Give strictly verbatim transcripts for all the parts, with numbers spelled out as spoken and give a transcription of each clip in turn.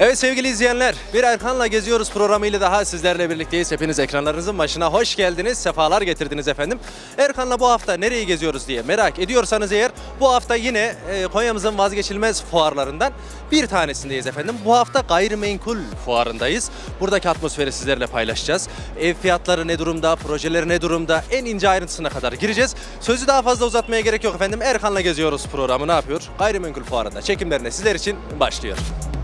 Evet sevgili izleyenler, bir Erkan'la geziyoruz programıyla daha sizlerle birlikteyiz. Hepiniz ekranlarınızın başına hoş geldiniz, sefalar getirdiniz efendim. Erkan'la bu hafta nereyi geziyoruz diye merak ediyorsanız eğer, bu hafta yine e, Konya'mızın vazgeçilmez fuarlarından bir tanesindeyiz efendim. Bu hafta gayrimenkul fuarındayız. Buradaki atmosferi sizlerle paylaşacağız. Ev fiyatları ne durumda, projeleri ne durumda, en ince ayrıntısına kadar gireceğiz. Sözü daha fazla uzatmaya gerek yok efendim. Erkan'la geziyoruz programı ne yapıyor? Gayrimenkul fuarında çekimlerine sizler için başlıyor.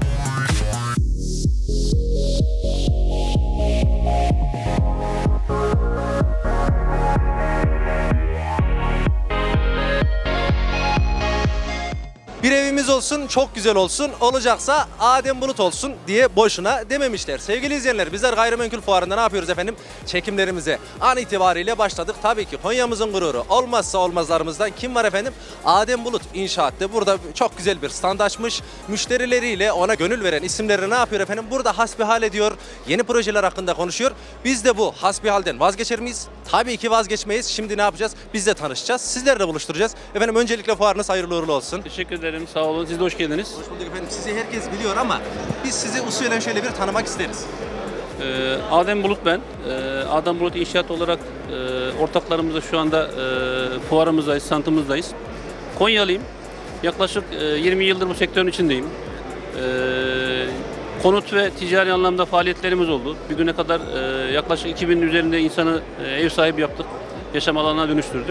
Bir evimiz olsun, çok güzel olsun, olacaksa Adem Bulut olsun diye boşuna dememişler. Sevgili izleyenler, bizler Gayrimenkul Fuarı'nda ne yapıyoruz efendim? Çekimlerimize an itibariyle başladık. Tabii ki Konya'mızın gururu, olmazsa olmazlarımızdan kim var efendim? Adem Bulut İnşaat'ta burada çok güzel bir stand açmış. Müşterileriyle ona gönül veren isimleri ne yapıyor efendim? Burada hasbihal ediyor, yeni projeler hakkında konuşuyor. Biz de bu hasbihalden vazgeçer miyiz? Tabii ki vazgeçmeyiz. Şimdi ne yapacağız? Biz de tanışacağız, sizlerle buluşturacağız. Efendim öncelikle fuarınız hayırlı uğurlu olsun. Teşekkür ederim. Sağ olun. Siz de hoş geldiniz. Hoş bulduk efendim. Sizi herkes biliyor ama biz sizi usulen şöyle bir tanımak isteriz. Ee, Adem Bulut ben. Ee, Adem Bulut İnşaat olarak e, ortaklarımızla şu anda e, fuarımızdayız, standımızdayız. Konyalıyım. Yaklaşık e, yirmi yıldır bu sektörün içindeyim. E, konut ve ticari anlamda faaliyetlerimiz oldu. Bir güne kadar e, yaklaşık iki binin üzerinde insanı e, ev sahibi yaptık. Yaşam alanına dönüştürdük.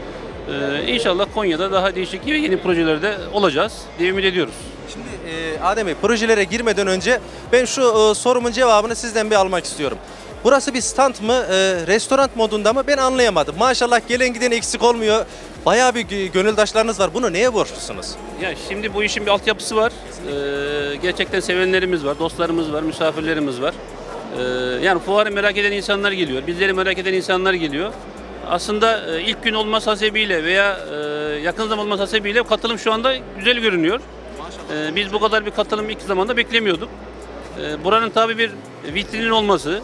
Ee, İnşallah Konya'da daha değişik ve yeni projelerde olacağız diye ümit ediyoruz. Şimdi e, Adem Bey, projelere girmeden önce ben şu e, sorumun cevabını sizden bir almak istiyorum. Burası bir stand mı, e, restoran modunda mı ben anlayamadım. Maşallah gelen giden eksik olmuyor. Bayağı bir gönüldaşlarınız var. Bunu neye borçlusunuz? Ya şimdi bu işin bir altyapısı var. Ee, gerçekten sevenlerimiz var, dostlarımız var, misafirlerimiz var. Ee, yani fuarı merak eden insanlar geliyor, bizleri merak eden insanlar geliyor. Aslında ilk gün olması hasebiyle veya yakın zaman olması hasebiyle katılım şu anda güzel görünüyor. Maşallah. Biz bu kadar bir katılım ilk zamanda beklemiyorduk. Buranın tabii bir vitrinin olması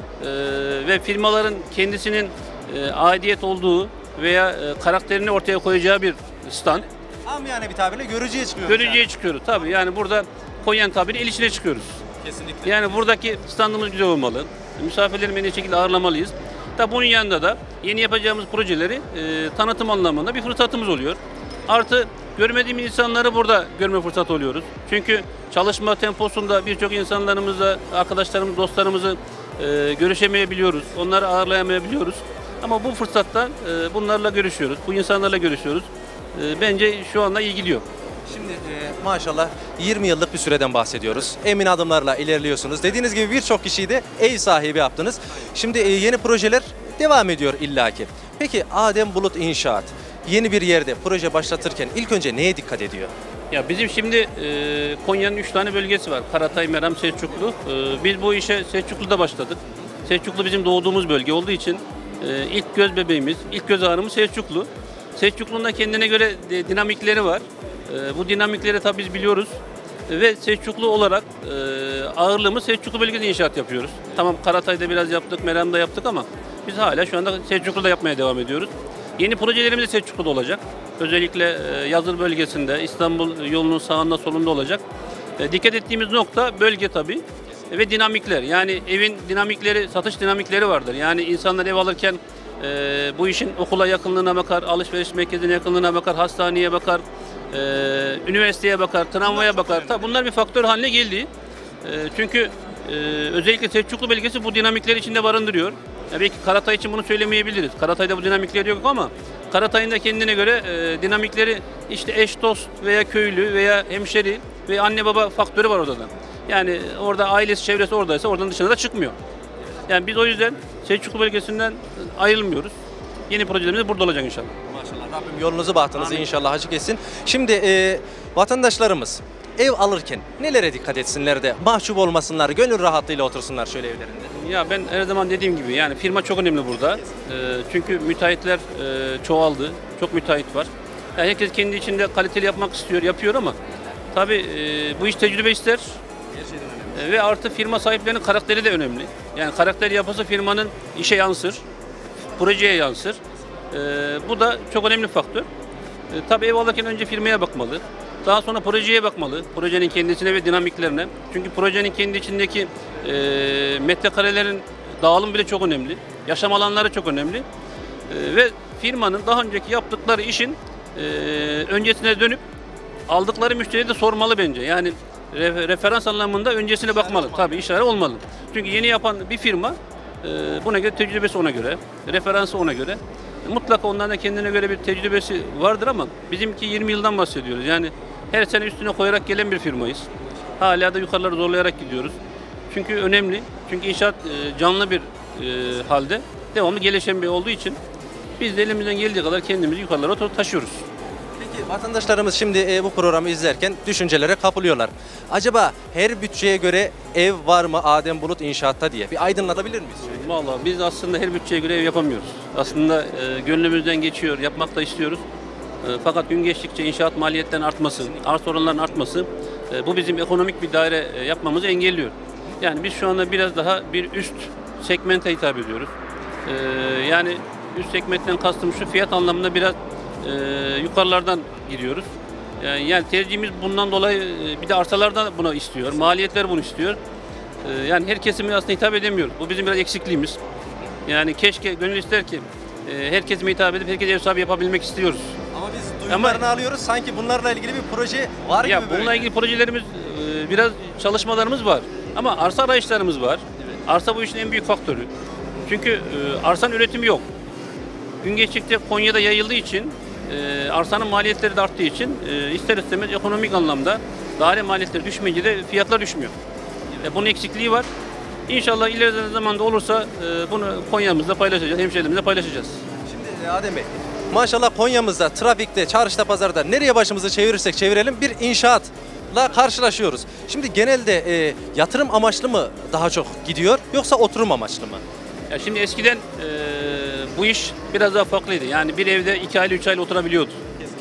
ve firmaların kendisinin aidiyet olduğu veya karakterini ortaya koyacağı bir stand. Amiyane bir tabirle görücüye çıkıyoruz. Görücüye yani. çıkıyoruz tabii. Yani burada Konya'nın tabiri el içine çıkıyoruz. Kesinlikle. Yani buradaki standımız güzel olmalı. Misafirlerimizi en iyi şekilde ağırlamalıyız. Tabii bunun yanında da yeni yapacağımız projeleri e, tanıtım anlamında bir fırsatımız oluyor. Artı görmediğimiz insanları burada görme fırsatı oluyoruz. Çünkü çalışma temposunda birçok insanlarımızla, arkadaşlarımız, dostlarımızı e, görüşemeyebiliyoruz. Onları ağırlayamayabiliyoruz. Ama bu fırsatta e, bunlarla görüşüyoruz. Bu insanlarla görüşüyoruz. E, bence şu anda iyi gidiyor. Şimdi e, maşallah yirmi yıllık bir süreden bahsediyoruz. Emin adımlarla ilerliyorsunuz. Dediğiniz gibi birçok kişiyi de ev sahibi yaptınız. Şimdi e, yeni projeler devam ediyor illaki. Peki Adem Bulut İnşaat yeni bir yerde proje başlatırken ilk önce neye dikkat ediyor? Ya bizim şimdi e, Konya'nın üç tane bölgesi var. Karatay, Meram, Selçuklu. E, biz bu işe Selçuklu'da başladık. Selçuklu bizim doğduğumuz bölge olduğu için e, ilk göz bebeğimiz, ilk göz ağrımız Selçuklu. Selçuklu'nun da kendine göre de, dinamikleri var. E, bu dinamikleri tabii biz biliyoruz. E, ve Selçuklu olarak e, ağırlığımız Selçuklu bölgesinde inşaat yapıyoruz. Tamam Karatay'da biraz yaptık, Meram'da yaptık ama biz hala şu anda Selçuklu'da yapmaya devam ediyoruz. Yeni projelerimiz de Selçuklu'da olacak. Özellikle e, Yazır bölgesinde, İstanbul yolunun sağında solunda olacak. E, dikkat ettiğimiz nokta bölge tabii e, ve dinamikler. Yani evin dinamikleri, satış dinamikleri vardır. Yani insanlar ev alırken e, bu işin okula yakınlığına bakar, alışveriş merkezine yakınlığına bakar, hastaneye bakar, e, üniversiteye bakar, tramvaya bakar. Tabii bunlar bir faktör haline geldi. E, çünkü e, özellikle Selçuklu bölgesi bu dinamikleri içinde barındırıyor. Ya belki Karatay için bunu söylemeyebiliriz. Karatay'da bu dinamikler yok ama Karatay'ın da kendine göre e, dinamikleri işte eş, dost veya köylü veya hemşeri ve anne baba faktörü var orada da. Yani orada ailesi, çevresi oradaysa oradan dışına da çıkmıyor. Yani biz o yüzden Selçuklu bölgesinden ayrılmıyoruz. Yeni projelerimiz burada olacak inşallah. Maşallah Rabbim yolunuzu bahtınızı inşallah açık etsin. Şimdi e, vatandaşlarımız ev alırken nelere dikkat etsinler de mahcup olmasınlar, gönül rahatlığıyla otursunlar şöyle evlerinde? Ya ben her zaman dediğim gibi yani firma çok önemli burada. E, çünkü müteahhitler e, çoğaldı. Çok müteahhit var. Yani herkes kendi içinde kaliteli yapmak istiyor, yapıyor ama tabii e, bu iş tecrübe ister. E, ve artı firma sahiplerinin karakteri de önemli. Yani karakter yapısı firmanın işe yansır, projeye yansır. E, bu da çok önemli faktör. E, tabii ev alırken önce firmaya bakmalı. Daha sonra projeye bakmalı. Projenin kendisine ve dinamiklerine. Çünkü projenin kendi içindeki e, metrekarelerin dağılım bile çok önemli. Yaşam alanları çok önemli. E, ve firmanın daha önceki yaptıkları işin e, öncesine dönüp aldıkları müşteriye de sormalı bence. Yani re, referans anlamında öncesine bakmalı. Tabii işare olmalı. Çünkü yeni yapan bir firma e, buna göre tecrübesi ona göre, referansı ona göre. Mutlaka onların da kendine göre bir tecrübesi vardır ama bizimki yirmi yıldan bahsediyoruz. Yani her sene üstüne koyarak gelen bir firmayız. Hala da yukarıları zorlayarak gidiyoruz. Çünkü önemli. Çünkü inşaat e, canlı bir e, halde devamlı gelişen bir olduğu için biz de elimizden geldiği kadar kendimizi yukarılara taşıyoruz. Peki vatandaşlarımız şimdi e, bu programı izlerken düşüncelere kapılıyorlar. Acaba her bütçeye göre ev var mı Adem Bulut İnşaat'ta diye bir aydınlatabilir miyiz? Vallahi biz aslında her bütçeye göre ev yapamıyoruz. Aslında e, gönlümüzden geçiyor, yapmak da istiyoruz. E, fakat gün geçtikçe inşaat maliyetlerinin artması, arz oranlarının artması e, bu bizim ekonomik bir daire e, yapmamızı engelliyor. Yani biz şu anda biraz daha bir üst segmente hitap ediyoruz. E, yani üst segmentten kastım şu, fiyat anlamında biraz e, yukarılardan gidiyoruz. Yani, yani tercihimiz bundan dolayı e, bir de arsalardan bunu istiyor, maliyetler bunu istiyor. E, yani her kesime aslında hitap edemiyoruz. Bu bizim biraz eksikliğimiz. Yani keşke, gönül ister ki e, her kesime hitap edip herkese ev sahibi yapabilmek istiyoruz. Ama biz duyumlarını Ama- alıyoruz sanki bunlarla ilgili bir proje var Ya gibi böyle. bununla ilgili projelerimiz, e, biraz çalışmalarımız var. Ama arsa arayışlarımız var. Arsa bu işin en büyük faktörü. Çünkü e, arsanın üretimi yok. Gün geçtikçe Konya'da yayıldığı için, e, arsanın maliyetleri de arttığı için e, ister istemez ekonomik anlamda daire maliyetleri düşmeyince de fiyatlar düşmüyor. E, bunun eksikliği var. İnşallah ileride zamanda olursa e, bunu Konya'mızda paylaşacağız, hemşehrilerimizle paylaşacağız. Şimdi e, Adem Bey, maşallah Konya'mızda, trafikte, çarşıda, pazarda nereye başımızı çevirirsek çevirelim bir inşaatla karşılaşıyoruz. Şimdi genelde e, yatırım amaçlı mı daha çok gidiyor yoksa oturum amaçlı mı? Ya şimdi eskiden e, bu iş biraz daha farklıydı. Yani bir evde iki aile, üç aile oturabiliyordu.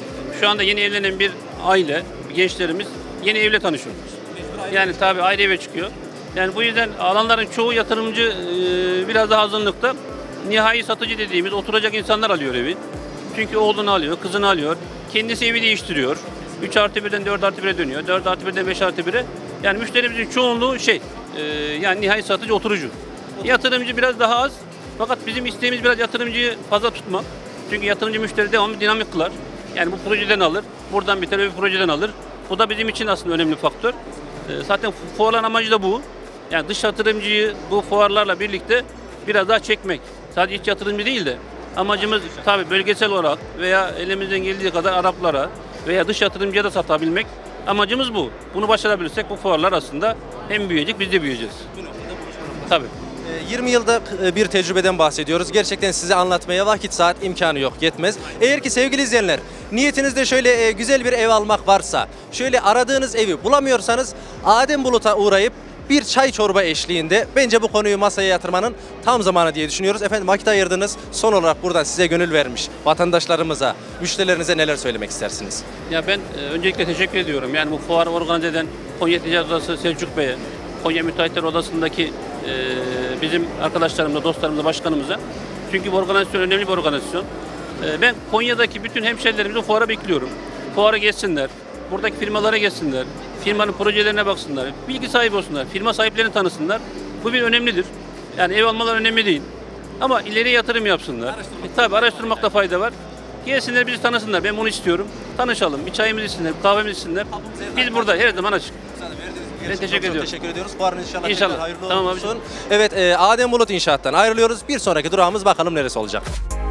Şu anda yeni evlenen bir aile, gençlerimiz yeni evle tanışıyor. Yani tabii ayrı eve çıkıyor. Yani bu yüzden alanların çoğu yatırımcı e, biraz daha azınlıkta. Nihai satıcı dediğimiz oturacak insanlar alıyor evi. Çünkü oğlunu alıyor, kızını alıyor. Kendisi evi değiştiriyor. üç artı birden dört artı bire dönüyor. dört artı birden beş artı bire. Yani müşterimizin çoğunluğu şey, e, yani nihai satıcı oturucu. Yatırımcı biraz daha az. Fakat bizim isteğimiz biraz yatırımcıyı fazla tutmak. Çünkü yatırımcı müşteri devamlı dinamik kılar. Yani bu projeden alır, buradan biter, öbür projeden alır. Bu da bizim için aslında önemli faktör. Ee, zaten fuarların amacı da bu. Yani dış yatırımcıyı bu fuarlarla birlikte biraz daha çekmek. Sadece iç yatırımcı değil de amacımız tabii bölgesel olarak veya elimizden geldiği kadar Araplara veya dış yatırımcıya da satabilmek. Amacımız bu. Bunu başarabilirsek bu fuarlar aslında hem büyüyecek, biz de büyüyeceğiz. Tabii. E, yirmi yılda e, bir tecrübeden bahsediyoruz. Gerçekten size anlatmaya vakit saat imkanı yok, yetmez. Eğer ki sevgili izleyenler niyetinizde şöyle e, güzel bir ev almak varsa, şöyle aradığınız evi bulamıyorsanız Adem Bulut'a uğrayıp bir çay çorba eşliğinde bence bu konuyu masaya yatırmanın tam zamanı diye düşünüyoruz. Efendim vakit ayırdınız. Son olarak buradan size gönül vermiş vatandaşlarımıza, müşterilerinize neler söylemek istersiniz? Ya ben e, öncelikle teşekkür ediyorum. Yani bu fuarı organize eden Konya Ticaret Odası Selçuk Bey'e, Konya Müteahhitler Odası'ndaki e, bizim arkadaşlarımıza, dostlarımıza, başkanımıza. Çünkü bu organizasyon önemli bir organizasyon. E, ben Konya'daki bütün hemşehrilerimizi fuara bekliyorum. Fuara geçsinler, buradaki firmalara geçsinler, firmanın projelerine baksınlar, bilgi sahibi olsunlar, firma sahiplerini tanısınlar. Bu bir önemlidir. Yani ev almalar önemli değil. Ama ileriye yatırım yapsınlar. E, tabii araştırmakta fayda var. Gelsinler bizi tanısınlar. Ben bunu istiyorum. Tanışalım. Bir çayımızı içsinler, bir kahvemizi içsinler. Biz burada her zaman açık. Ben teşekkür çok, çok ediyorum. teşekkür ediyoruz. Fuarın inşallah, İnşallah. tekrar hayırlı Tamam olsun. abicim. Evet, e, Adem Bulut İnşaat'tan ayrılıyoruz. Bir sonraki durağımız bakalım neresi olacak.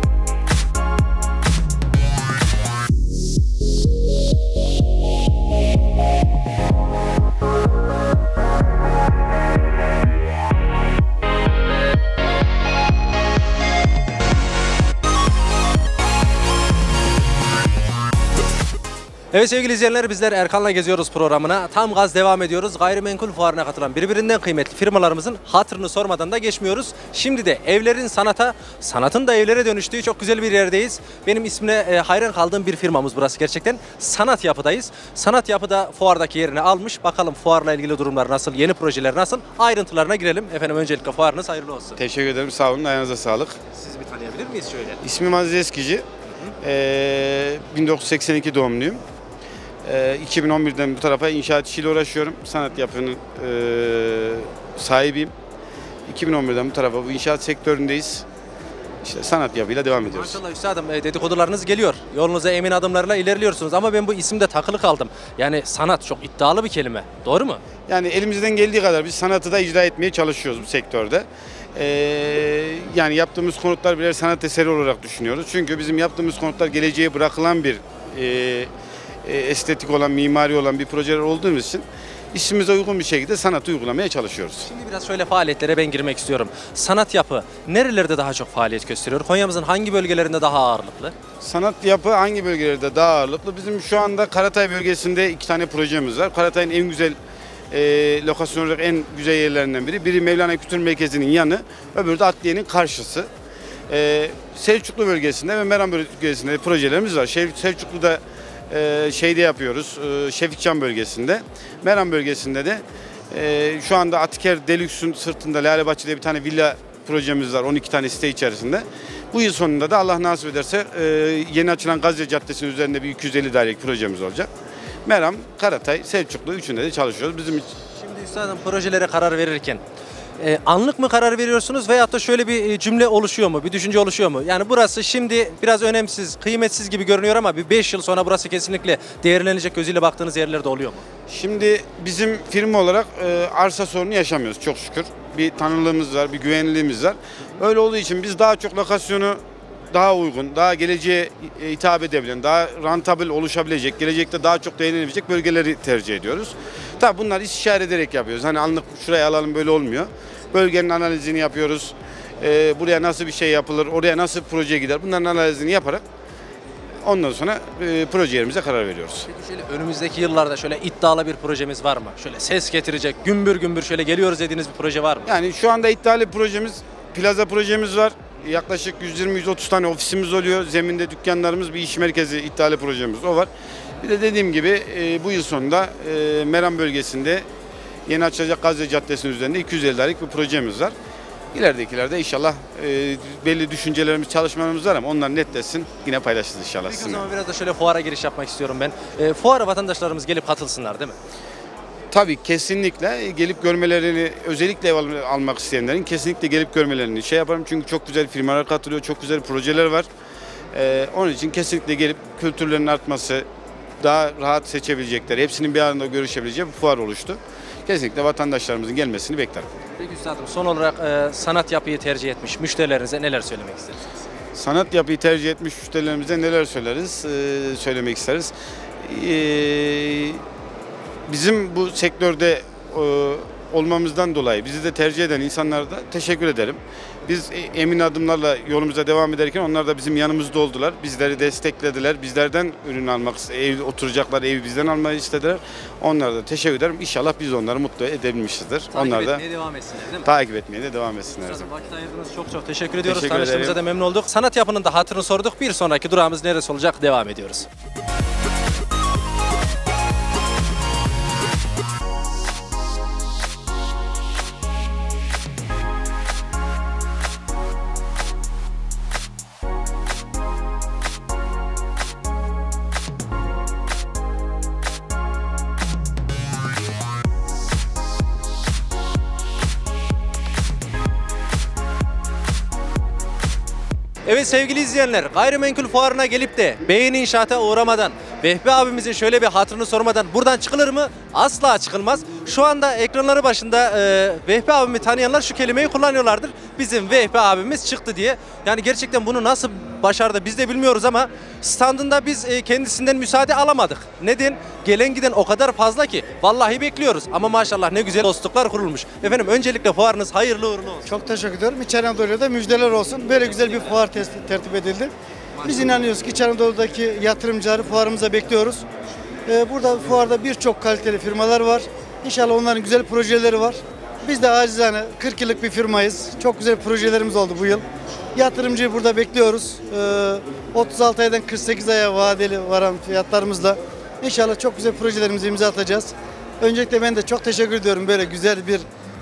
Evet sevgili izleyenler bizler Erkan'la geziyoruz programına. Tam gaz devam ediyoruz. Gayrimenkul fuarına katılan birbirinden kıymetli firmalarımızın hatırını sormadan da geçmiyoruz. Şimdi de evlerin sanata, sanatın da evlere dönüştüğü çok güzel bir yerdeyiz. Benim ismine e, hayran kaldığım bir firmamız burası gerçekten. Sanat Yapı'dayız. Sanat Yapı'da fuardaki yerini almış. Bakalım fuarla ilgili durumlar nasıl, yeni projeler nasıl? Ayrıntılarına girelim. Efendim öncelikle fuarınız hayırlı olsun. Teşekkür ederim. Sağ olun. Ayağınıza sağlık. Sizi bir tanıyabilir miyiz şöyle? İsmim Aziz Eskici. Ee, bin dokuz yüz seksen iki doğumluyum. Ee, iki bin on birden bu tarafa inşaat işiyle uğraşıyorum. Sanat yapının e, sahibiyim. iki bin on birden bu tarafa bu inşaat sektöründeyiz. İşte sanat yapıyla devam ediyoruz. Maşallah üstadım, e, dedikodularınız geliyor. Yolunuza emin adımlarla ilerliyorsunuz ama ben bu isimde takılı kaldım. Yani sanat çok iddialı bir kelime. Doğru mu? Yani elimizden geldiği kadar biz sanatı da icra etmeye çalışıyoruz bu sektörde. Ee, yani yaptığımız konutlar birer sanat eseri olarak düşünüyoruz. Çünkü bizim yaptığımız konutlar geleceğe bırakılan bir e, e, estetik olan, mimari olan bir projeler olduğumuz için işimize uygun bir şekilde sanatı uygulamaya çalışıyoruz. Şimdi biraz şöyle faaliyetlere ben girmek istiyorum. Sanat yapı nerelerde daha çok faaliyet gösteriyor? Konya'mızın hangi bölgelerinde daha ağırlıklı? Sanat yapı hangi bölgelerde daha ağırlıklı? Bizim şu anda Karatay bölgesinde iki tane projemiz var. Karatay'ın en güzel e, lokasyon olarak en güzel yerlerinden biri. Biri Mevlana Kültür Merkezi'nin yanı, öbürü de Adliye'nin karşısı. E, Selçuklu bölgesinde ve Meram bölgesinde projelerimiz var. Şev, Selçuklu'da e, şeyde yapıyoruz, e, Şefikcan bölgesinde. Meram bölgesinde de e, şu anda Atiker Deluxe'un sırtında Lalebahçe'de bir tane villa projemiz var, on iki tane site içerisinde. Bu yıl sonunda da Allah nasip ederse e, yeni açılan Gazze Caddesi'nin üzerinde bir iki yüz elli dairelik projemiz olacak. Meram, Karatay, Selçuklu üçünde de çalışıyoruz. Bizim Şimdi üstadım projelere karar verirken e, anlık mı karar veriyorsunuz veyahut da şöyle bir e, cümle oluşuyor mu, bir düşünce oluşuyor mu? Yani burası şimdi biraz önemsiz, kıymetsiz gibi görünüyor ama bir beş yıl sonra burası kesinlikle değerlenecek gözüyle baktığınız yerler de oluyor mu? Şimdi bizim firma olarak e, arsa sorunu yaşamıyoruz çok şükür. Bir tanınırlığımız var, bir güvenilirliğimiz var. Öyle olduğu için biz daha çok lokasyonu daha uygun, daha geleceğe hitap edebilen, daha rantabil oluşabilecek, gelecekte daha çok değerlenebilecek bölgeleri tercih ediyoruz. Tabii bunlar istişare ederek yapıyoruz. Hani anlık şuraya alalım böyle olmuyor. Bölgenin analizini yapıyoruz. E, buraya nasıl bir şey yapılır, oraya nasıl proje gider, bunların analizini yaparak ondan sonra e, projelerimize karar veriyoruz. Peki şöyle önümüzdeki yıllarda şöyle iddialı bir projemiz var mı? Şöyle ses getirecek, gümbür gümbür şöyle geliyoruz dediğiniz bir proje var mı? Yani şu anda iddialı bir projemiz, plaza projemiz var. Yaklaşık yüz yirmi yüz otuz tane ofisimiz oluyor. Zeminde dükkanlarımız, bir iş merkezi iddialı projemiz o var. Bir de dediğim gibi e, bu yıl sonunda e, Meram bölgesinde yeni açılacak Gazze Caddesi'nin üzerinde iki yüz elli dairelik bir projemiz var. İleridekilerde inşallah e, belli düşüncelerimiz, çalışmalarımız var ama onlar netleşsin, yine paylaşırız inşallah Peki o sizinle. zaman biraz da şöyle fuara giriş yapmak istiyorum ben. E, fuara vatandaşlarımız gelip katılsınlar değil mi? Tabii kesinlikle gelip görmelerini, özellikle ev al- almak isteyenlerin kesinlikle gelip görmelerini şey yaparım. Çünkü çok güzel firmalar katılıyor, çok güzel projeler var. Ee, onun için kesinlikle gelip kültürlerinin artması, daha rahat seçebilecekleri, hepsinin bir arada görüşebileceği bir fuar oluştu. Kesinlikle vatandaşlarımızın gelmesini beklerim. Peki üstadım son olarak e, sanat yapıyı tercih etmiş müşterilerinize neler söylemek istersiniz? Sanat yapıyı tercih etmiş müşterilerimize neler söyleriz, ee, söylemek isteriz. Ee, bizim bu sektörde e, olmamızdan dolayı bizi de tercih eden insanlara da teşekkür ederim. Biz emin adımlarla yolumuza devam ederken onlar da bizim yanımızda oldular. Bizleri desteklediler. Bizlerden ürün almak, ev oturacaklar, evi bizden almayı istediler. Onlara da teşekkür ederim. İnşallah biz onları mutlu edebilmişizdir. Takip onlar da etmeye devam etsinler değil mi? takip etmeye de devam etsinler. Üstadım vakit ayırdınız, çok çok teşekkür ediyoruz. Teşekkür Tanıştığımıza ederim. da memnun olduk. Sanat yapının da hatırını sorduk. Bir sonraki durağımız neresi olacak? Devam ediyoruz. Evet sevgili izleyenler, gayrimenkul fuarına gelip de beğen inşaata uğramadan, Vehbi abimizin şöyle bir hatırını sormadan buradan çıkılır mı? Asla çıkılmaz. Şu anda ekranları başında e, Vehbi abimi tanıyanlar şu kelimeyi kullanıyorlardır. Bizim Vehbi abimiz çıktı diye. Yani gerçekten bunu nasıl başardı biz de bilmiyoruz ama standında biz e, kendisinden müsaade alamadık. Neden? Gelen giden o kadar fazla ki vallahi bekliyoruz. Ama maşallah ne güzel dostluklar kurulmuş. Efendim öncelikle fuarınız hayırlı uğurlu olsun. Çok teşekkür ediyorum. İç Anadolu'ya da müjdeler olsun. Böyle güzel bir fuar tes- tertip edildi. Biz inanıyoruz ki İç Anadolu'daki yatırımcıları fuarımıza bekliyoruz. Ee, burada fuarda birçok kaliteli firmalar var. İnşallah onların güzel projeleri var. Biz de acizane kırk yıllık bir firmayız. Çok güzel projelerimiz oldu bu yıl. Yatırımcıyı burada bekliyoruz. Ee, otuz altı aydan kırk sekiz aya vadeli varan fiyatlarımızla İnşallah çok güzel projelerimizi imza atacağız. Öncelikle ben de çok teşekkür ediyorum böyle güzel bir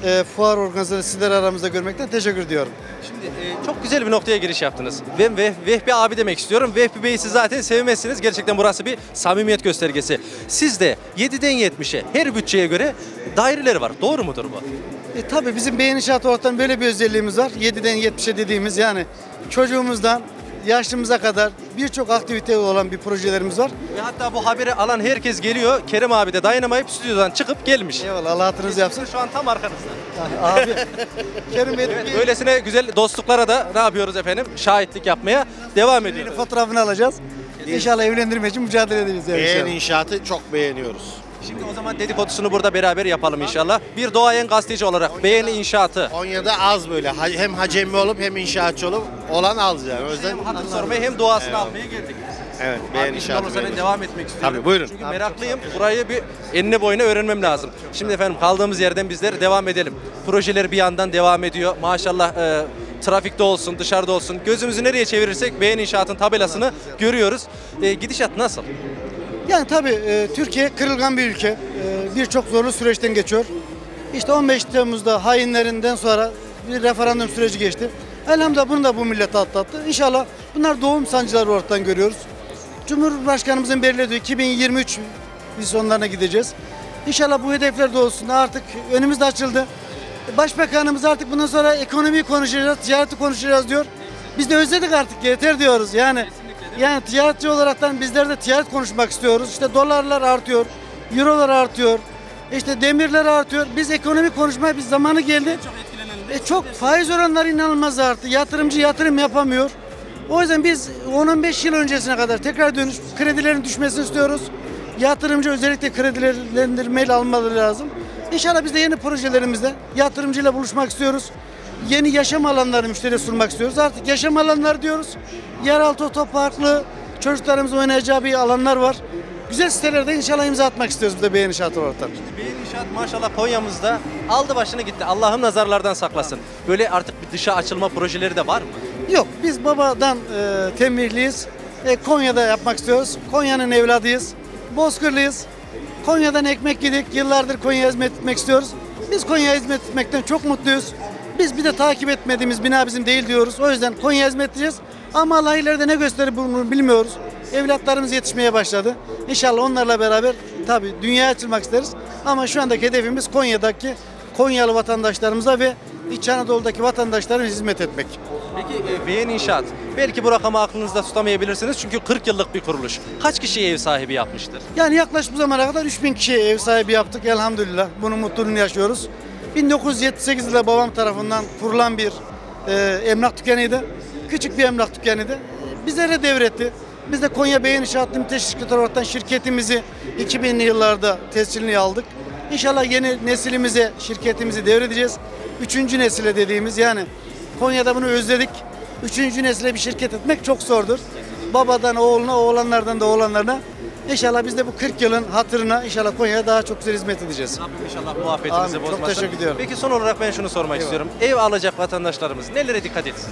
e, fuar organizasyonu sizleri aramızda görmekten teşekkür ediyorum. Şimdi e, çok güzel bir noktaya giriş yaptınız. Ben Veh- Vehbi abi demek istiyorum. Vehbi Bey'i siz zaten sevmezsiniz. Gerçekten burası bir samimiyet göstergesi. Sizde yediden yetmişe her bütçeye göre daireler var. Doğru mudur bu? E, tabii bizim beyin inşaat ortamı böyle bir özelliğimiz var. yediden yetmişe dediğimiz yani çocuğumuzdan yaşlımıza kadar birçok aktivite olan bir projelerimiz var. Ve hatta bu haberi alan herkes geliyor. Kerem abi de dayanamayıp stüdyodan çıkıp gelmiş. Eyvallah, Allah hatırınızı yapsın. Şu an tam arkanızda. Abi, Kerim Bey, Evet, böylesine güzel dostluklara da ne yapıyoruz efendim? Şahitlik yapmaya devam ediyoruz. fotoğrafını alacağız. İnşallah evlendirmek için mücadele edeceğiz. Yani Beğen inşallah. inşaatı çok beğeniyoruz. Şimdi o zaman dedikodusunu burada beraber yapalım inşallah. Bir doğayan gazeteci olarak Beğeni İnşaatı. Konya'da az böyle ha- hem hacemli olup hem inşaatçı olup olan az yani. O yüzden Hem hatır sormaya hem doğasını almaya geldik. evet beğen Abi, inşaatı olursa ben beğeniyoruz. devam etmek istiyorum. Tabii, buyurun. Çünkü meraklıyım. Burayı bir enine boyuna öğrenmem lazım. Şimdi efendim kaldığımız yerden bizler devam edelim. Projeler bir yandan devam ediyor. Maşallah e, trafikte olsun, dışarıda olsun. Gözümüzü nereye çevirirsek Beğen İnşaat'ın tabelasını görüyoruz. E, gidişat nasıl? Yani tabii e, Türkiye kırılgan bir ülke. E, Birçok zorlu süreçten geçiyor. İşte on beş Temmuz'da hainlerinden sonra bir referandum süreci geçti. Elhamdülillah bunu da bu millet atlattı. İnşallah bunlar doğum sancıları ortadan görüyoruz. Cumhurbaşkanımızın belirlediği iki bin yirmi üç vizyonlarına gideceğiz. İnşallah bu hedefler de olsun. Artık önümüz de açıldı. Başbakanımız artık bundan sonra ekonomiyi konuşacağız, ticareti konuşacağız diyor. Biz de özledik artık, yeter diyoruz. Yani yani ticaretçi olaraktan bizler de ticaret konuşmak istiyoruz. İşte dolarlar artıyor, eurolar artıyor, işte demirler artıyor. Biz ekonomi konuşmaya biz zamanı geldi. E çok faiz oranları inanılmaz arttı. Yatırımcı yatırım yapamıyor. O yüzden biz on on beş yıl öncesine kadar tekrar dönüş kredilerin düşmesini istiyoruz. Yatırımcı özellikle kredilendirmeyle almaları lazım. İnşallah biz de yeni projelerimizde yatırımcıyla buluşmak istiyoruz. Yeni yaşam alanları müşteriye sunmak istiyoruz. Artık yaşam alanları diyoruz. Yeraltı otoparklı, çocuklarımızın oynayacağı bir alanlar var. Güzel sitelerde inşallah imza atmak istiyoruz biz de Beğen İnşaat olarak. Beğen İnşaat maşallah Konya'mızda aldı başını gitti. Allah'ım nazarlardan saklasın. Böyle artık bir dışa açılma projeleri de var mı? Yok, biz babadan e, tembihliyiz. E, Konya'da yapmak istiyoruz. Konya'nın evladıyız. Bozkırlıyız. Konya'dan ekmek yedik. Yıllardır Konya'ya hizmet etmek istiyoruz. Biz Konya'ya hizmet etmekten çok mutluyuz. Biz bir de takip etmediğimiz bina bizim değil diyoruz. O yüzden Konya'ya hizmet edeceğiz. Ama Allah ileride ne gösterir bunu bilmiyoruz. Evlatlarımız yetişmeye başladı. İnşallah onlarla beraber tabii dünyaya açılmak isteriz. Ama şu andaki hedefimiz Konya'daki Konyalı vatandaşlarımıza ve İç Anadolu'daki vatandaşlara hizmet etmek. Peki e, Beğen İnşaat. Belki bu rakamı aklınızda tutamayabilirsiniz çünkü kırk yıllık bir kuruluş. Kaç kişiye ev sahibi yapmıştır? Yani yaklaşık bu zamana kadar üç bin kişiye ev sahibi yaptık elhamdülillah. Bunun mutluluğunu yaşıyoruz. bin dokuz yüz yetmiş sekizde babam tarafından kurulan bir e, emlak dükkanıydı. Küçük bir emlak dükkanıydı. Bizlere devretti. Biz de Konya Beğen İnşaat Limited şirketi olarak şirketimizi iki binli yıllarda tescilini aldık. İnşallah yeni nesilimize şirketimizi devredeceğiz. Üçüncü nesile dediğimiz yani Konya'da bunu özledik. Üçüncü nesile bir şirket etmek çok zordur. Babadan oğluna, oğlanlardan da oğlanlarına. İnşallah biz de bu kırk yılın hatırına inşallah Konya'ya daha çok güzel hizmet edeceğiz. Rabbim inşallah muhabbetinizi Amin, çok bozmasın. teşekkür ediyorum. Peki son olarak ben şunu sormak istiyorum. Ev alacak vatandaşlarımız nelere dikkat etsin?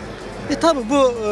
E tabi bu e,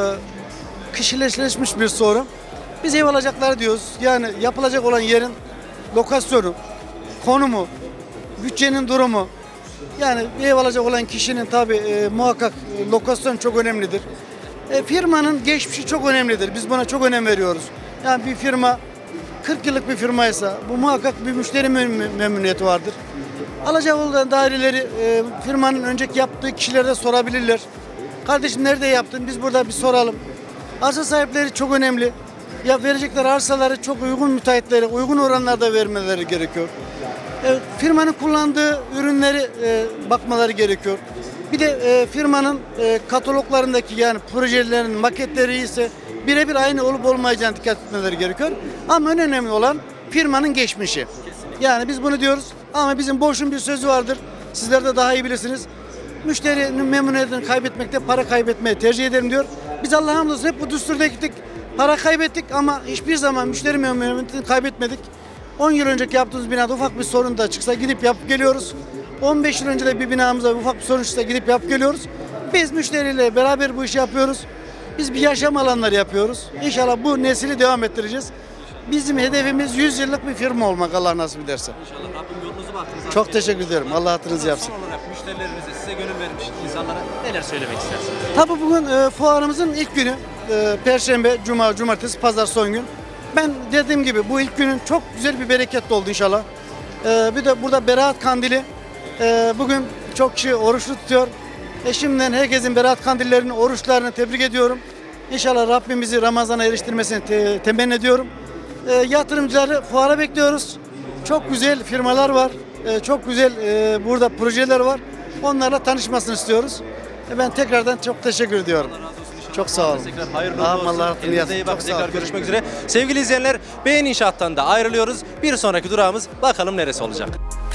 kişileşmiş bir sorun. Biz ev alacaklar diyoruz. Yani yapılacak olan yerin lokasyonu, konumu, bütçenin durumu. Yani ev alacak olan kişinin tabi e, muhakkak e, lokasyon çok önemlidir. E, firmanın geçmişi çok önemlidir. Biz buna çok önem veriyoruz. Yani bir firma kırk yıllık bir firmaysa bu muhakkak bir müşteri mem- memnuniyeti vardır. Alacak olan daireleri e, firmanın önceki yaptığı kişilere sorabilirler. Kardeşim nerede yaptın? Biz burada bir soralım. Arsa sahipleri çok önemli. Ya verecekleri arsaları çok uygun müteahhitlere, uygun oranlarda vermeleri gerekiyor. E, firmanın kullandığı ürünleri e, bakmaları gerekiyor. Bir de e, firmanın e, kataloglarındaki yani projelerin maketleri ise birebir aynı olup olmayacağını dikkat etmeleri gerekiyor. Ama en önemli olan firmanın geçmişi. Yani biz bunu diyoruz ama bizim Boş'un bir sözü vardır. Sizler de daha iyi bilirsiniz. Müşterinin memnuniyetini kaybetmekte para kaybetmeyi tercih ederim diyor. Biz Allah'a hamdolsun hep bu düsturda gittik. Para kaybettik ama hiçbir zaman müşteri memnuniyetini kaybetmedik. on yıl önceki yaptığımız binada ufak bir sorun da çıksa gidip yapıp geliyoruz. on beş yıl önce de bir binamıza ufak bir sorun çıksa gidip yapıp geliyoruz. Biz müşteriyle beraber bu işi yapıyoruz. Biz bir yaşam alanları yapıyoruz. İnşallah bu nesili devam ettireceğiz. bizim hedefimiz yüz yıllık bir firma olmak Allah nasip ederse. İnşallah Rabbim yolunuzu bahtınızı Çok açık teşekkür eylesin. ediyorum. Allah hatırınızı yapsın. Son olarak müşterilerinize, size gönül vermiş insanlara neler söylemek istersiniz? Tabii bugün e, fuarımızın ilk günü. E, Perşembe, Cuma, Cumartesi, Pazar son gün. Ben dediğim gibi bu ilk günün çok güzel bir bereketli oldu inşallah. E, bir de burada Berat Kandili. E, bugün çok kişi oruçlu tutuyor. E, şimdiden herkesin Berat Kandillerini, oruçlarını tebrik ediyorum. İnşallah Rabbim bizi Ramazan'a eriştirmesini te- temenni ediyorum. E, yatırımcıları fuara bekliyoruz. Çok güzel firmalar var. E, çok güzel e, burada projeler var. Onlarla tanışmasını istiyoruz. E, ben tekrardan çok teşekkür ediyorum. Çok sağ olun. Tekrar hayırlı Amin, uğurlu olsun. Allah razı olsun. Kendinize iyi Çok bakın. sağ olun. Tekrar görüşmek üzere. Sevgili izleyenler, Beğen İnşaat'tan da ayrılıyoruz. Bir sonraki durağımız bakalım neresi olacak.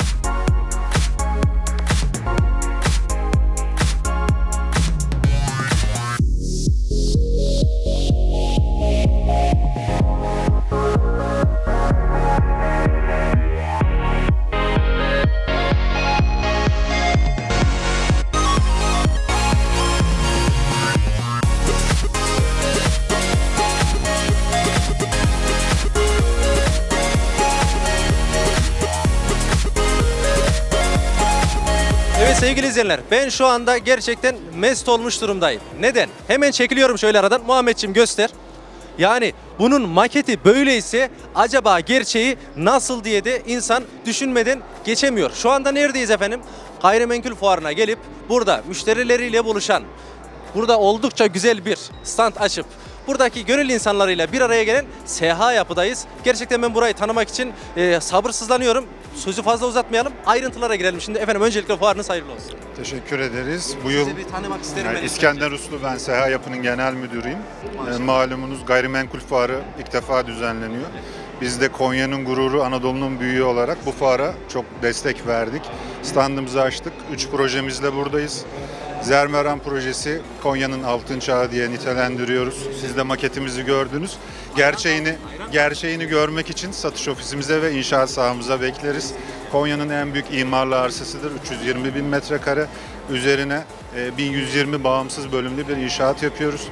Evet sevgili izleyenler, ben şu anda gerçekten mest olmuş durumdayım. Neden? Hemen çekiliyorum şöyle aradan. Muhammedciğim göster. Yani bunun maketi böyleyse acaba gerçeği nasıl diye de insan düşünmeden geçemiyor. Şu anda neredeyiz efendim? Gayrimenkul fuarına gelip burada müşterileriyle buluşan, burada oldukça güzel bir stand açıp buradaki gönül insanlarıyla bir araya gelen S H Yapı'dayız. Gerçekten ben burayı tanımak için e, sabırsızlanıyorum. Sözü fazla uzatmayalım. Ayrıntılara girelim şimdi. Efendim öncelikle fuarınız hayırlı olsun. Teşekkür ederiz. Bu yıl Sizi bir tanımak isterim. yani ben ilk İskender Uslu, ben S H Yapı'nın genel müdürüyüm. E, malumunuz gayrimenkul fuarı ilk defa düzenleniyor. Biz de Konya'nın gururu, Anadolu'nun büyüğü olarak bu fuara çok destek verdik. Standımızı açtık. Üç projemizle buradayız. Zermeran projesi Konya'nın altın çağı diye nitelendiriyoruz. Siz de maketimizi gördünüz. Gerçeğini gerçeğini görmek için satış ofisimize ve inşaat sahamıza bekleriz. Konya'nın en büyük imarlı arsasıdır. üç yüz yirmi bin metrekare. Üzerine e, bin yüz yirmi bağımsız bölümlü bir inşaat yapıyoruz.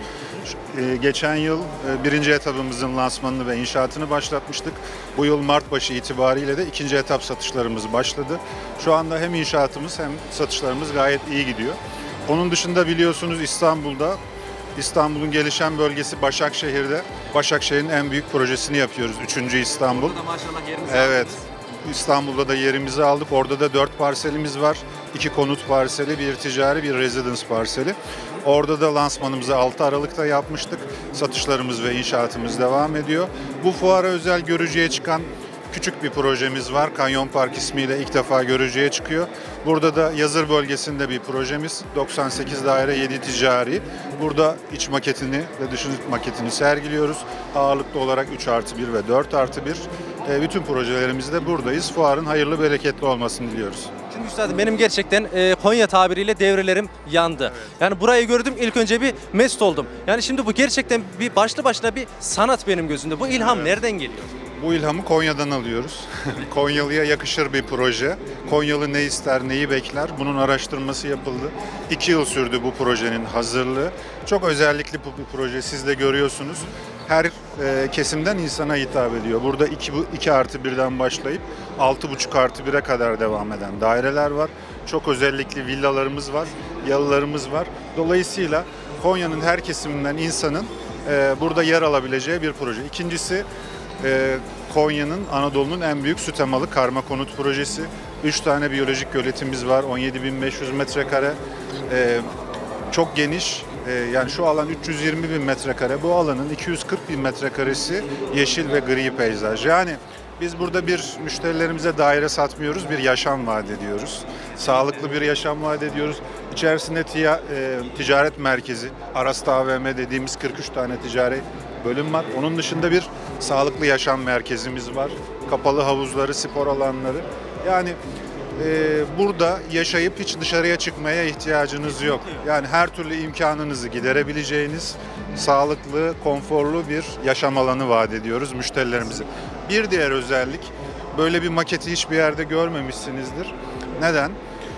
E, geçen yıl e, birinci etapımızın lansmanını ve inşaatını başlatmıştık. Bu yıl Mart başı itibariyle de ikinci etap satışlarımız başladı. Şu anda hem inşaatımız hem satışlarımız gayet iyi gidiyor. Onun dışında biliyorsunuz İstanbul'da, İstanbul'un gelişen bölgesi Başakşehir'de, Başakşehir'in en büyük projesini yapıyoruz. Üçüncü İstanbul. Burada maşallah yerinizi Evet. aldınız. İstanbul'da da yerimizi aldık. Orada da dört parselimiz var. İki konut parseli, bir ticari, bir residence parseli. Orada da lansmanımızı altı Aralık'ta yapmıştık. Satışlarımız ve inşaatımız devam ediyor. Bu fuara özel görücüye çıkan küçük bir projemiz var. Kanyon Park ismiyle ilk defa görücüye çıkıyor. Burada da Yazır bölgesinde bir projemiz. doksan sekiz daire, yedi ticari. Burada iç maketini ve dış maketini sergiliyoruz. Ağırlıklı olarak üç artı bir ve dört artı bir. E, bütün projelerimizde buradayız. Fuarın hayırlı, bereketli olmasını diliyoruz. Şimdi üstadım benim gerçekten e, Konya tabiriyle devrelerim yandı. Yani burayı gördüm ilk önce bir mest oldum. Yani şimdi bu gerçekten bir başlı başına bir sanat benim gözümde. Bu ilham nereden geliyor? Bu ilhamı Konya'dan alıyoruz. Konyalı'ya yakışır bir proje. Konyalı ne ister, neyi bekler? Bunun araştırması yapıldı. İki yıl sürdü bu projenin hazırlığı. Çok özellikli bu bir proje. Siz de görüyorsunuz. Her e, kesimden insana hitap ediyor. Burada iki artı birden başlayıp altı buçuk artı bire kadar devam eden daireler var. Çok özellikli villalarımız var, yalılarımız var. Dolayısıyla Konya'nın her kesiminden insanın e, burada yer alabileceği bir proje. İkincisi, Ee, Konya'nın, Anadolu'nun en büyük süt emalı karma konut projesi. Üç tane biyolojik göletimiz var, on yedi bin beş yüz metrekare. Ee, çok geniş, ee, yani şu alan üç yüz yirmi bin metrekare, bu alanın iki yüz kırk bin metrekaresi yeşil ve gri peyzaj. Yani biz burada bir müşterilerimize daire satmıyoruz, bir yaşam vaat ediyoruz. Sağlıklı bir yaşam vaat ediyoruz. İçerisinde tiya, e, ticaret merkezi, Arasta A V M dediğimiz kırk üç tane ticari bölüm var. Onun dışında bir sağlıklı yaşam merkezimiz var. Kapalı havuzları, spor alanları. Yani e, burada yaşayıp hiç dışarıya çıkmaya ihtiyacınız yok. Yani her türlü imkanınızı giderebileceğiniz sağlıklı, konforlu bir yaşam alanı vaat ediyoruz müşterilerimize. Bir diğer özellik, böyle bir maketi hiçbir yerde görmemişsinizdir. Neden?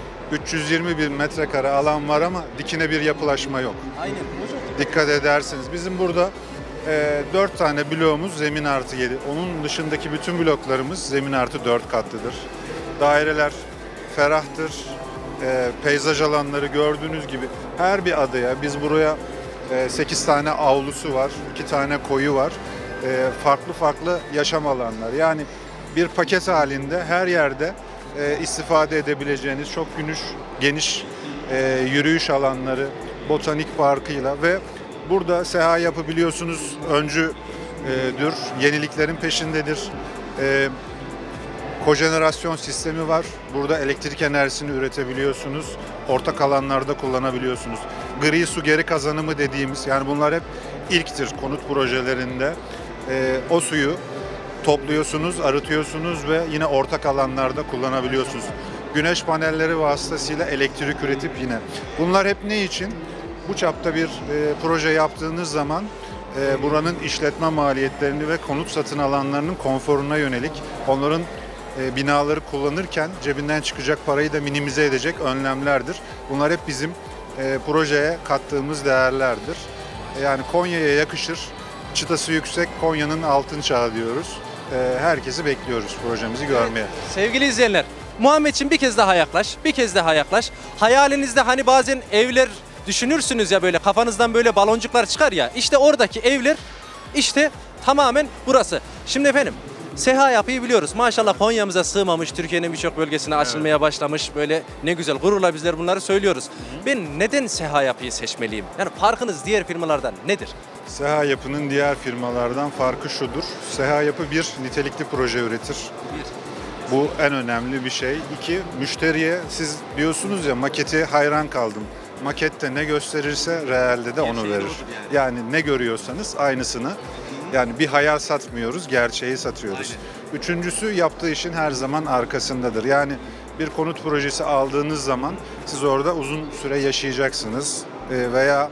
üç yüz yirmi bin metrekare alan var ama dikine bir yapılaşma yok. Aynen. Dikkat ederseniz bizim burada e, dört tane bloğumuz zemin artı yedi. Onun dışındaki bütün bloklarımız zemin artı dört katlıdır. Daireler ferahtır. E, peyzaj alanları gördüğünüz gibi her bir adaya biz buraya e, sekiz tane avlusu var, iki tane koyu var. E, farklı farklı yaşam alanları. Yani bir paket halinde her yerde e, istifade edebileceğiniz çok geniş, geniş e, yürüyüş alanları, botanik parkıyla ve burada seha yapı biliyorsunuz öncüdür, yeniliklerin peşindedir. E, kojenerasyon sistemi var. Burada elektrik enerjisini üretebiliyorsunuz. Ortak alanlarda kullanabiliyorsunuz. Gri su geri kazanımı dediğimiz, yani bunlar hep ilktir konut projelerinde. E, o suyu topluyorsunuz, arıtıyorsunuz ve yine ortak alanlarda kullanabiliyorsunuz. Güneş panelleri vasıtasıyla elektrik üretip yine. Bunlar hep ne için? Bu çapta bir e, proje yaptığınız zaman e, buranın işletme maliyetlerini ve konut satın alanlarının konforuna yönelik onların e, binaları kullanırken cebinden çıkacak parayı da minimize edecek önlemlerdir. Bunlar hep bizim e, projeye kattığımız değerlerdir. E, yani Konya'ya yakışır, çıtası yüksek Konya'nın altın çağı diyoruz. E, herkesi bekliyoruz projemizi görmeye. Sevgili izleyenler, Muhammedciğim bir kez daha yaklaş, bir kez daha yaklaş. Hayalinizde hani bazen evler düşünürsünüz ya, böyle kafanızdan böyle baloncuklar çıkar ya. İşte oradaki evler işte tamamen burası. Şimdi efendim SEHA yapıyı biliyoruz. Maşallah Konya'mıza sığmamış, Türkiye'nin birçok bölgesine açılmaya evet. başlamış. Böyle ne güzel gururla bizler bunları söylüyoruz. Hı-hı. Ben neden SEHA yapıyı seçmeliyim? Yani farkınız diğer firmalardan nedir? SEHA Yapı'nın diğer firmalardan farkı şudur. SEHA Yapı bir, nitelikli proje üretir. Bir. Bu en önemli bir şey. İki, müşteriye siz diyorsunuz ya maketi hayran kaldım. Makette ne gösterirse realde de onu verir. Yani. yani ne görüyorsanız aynısını. Yani bir hayal satmıyoruz, gerçeği satıyoruz. Aynen. Üçüncüsü yaptığı işin her zaman arkasındadır. Yani bir konut projesi aldığınız zaman siz orada uzun süre yaşayacaksınız veya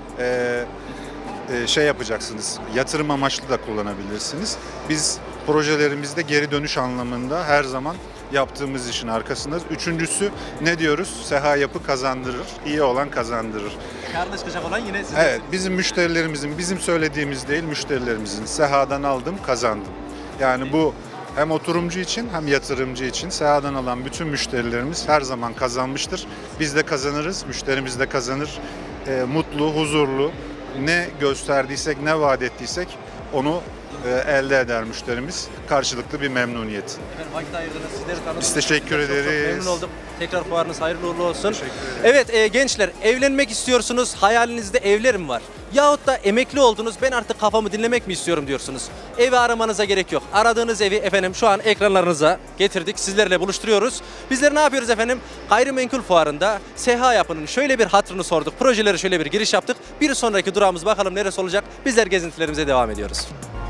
şey yapacaksınız, yatırım amaçlı da kullanabilirsiniz. Biz projelerimizde geri dönüş anlamında her zaman yaptığımız işin arkasındayız. Üçüncüsü ne diyoruz? SEHA Yapı kazandırır, iyi olan kazandırır. Karlı çıkacak olan yine sizin. Evet, bizim müşterilerimizin, bizim söylediğimiz değil, müşterilerimizin SEHA'dan aldım, kazandım. Yani bu hem oturumcu için hem yatırımcı için SEHA'dan alan bütün müşterilerimiz her zaman kazanmıştır. Biz de kazanırız, müşterimiz de kazanır. E, mutlu, huzurlu, ne gösterdiysek, ne vaat ettiysek onu e, elde eder müşterimiz. Karşılıklı bir memnuniyet. Efendim vakit ayırdınız, sizleri tanıdık. Biz teşekkür çok, ederiz. Çok memnun oldum. Tekrar fuarınız hayırlı uğurlu olsun. Evet e, gençler, evlenmek istiyorsunuz, hayalinizde evlerim var. Yahut da emekli oldunuz, ben artık kafamı dinlemek mi istiyorum diyorsunuz. Evi aramanıza gerek yok. Aradığınız evi efendim şu an ekranlarınıza getirdik, sizlerle buluşturuyoruz. Bizler ne yapıyoruz efendim? Gayrimenkul fuarında SEHA Yapı'nın şöyle bir hatırını sorduk. Projeleri şöyle bir giriş yaptık. Bir sonraki durağımız bakalım neresi olacak? Bizler gezintilerimize devam ediyoruz.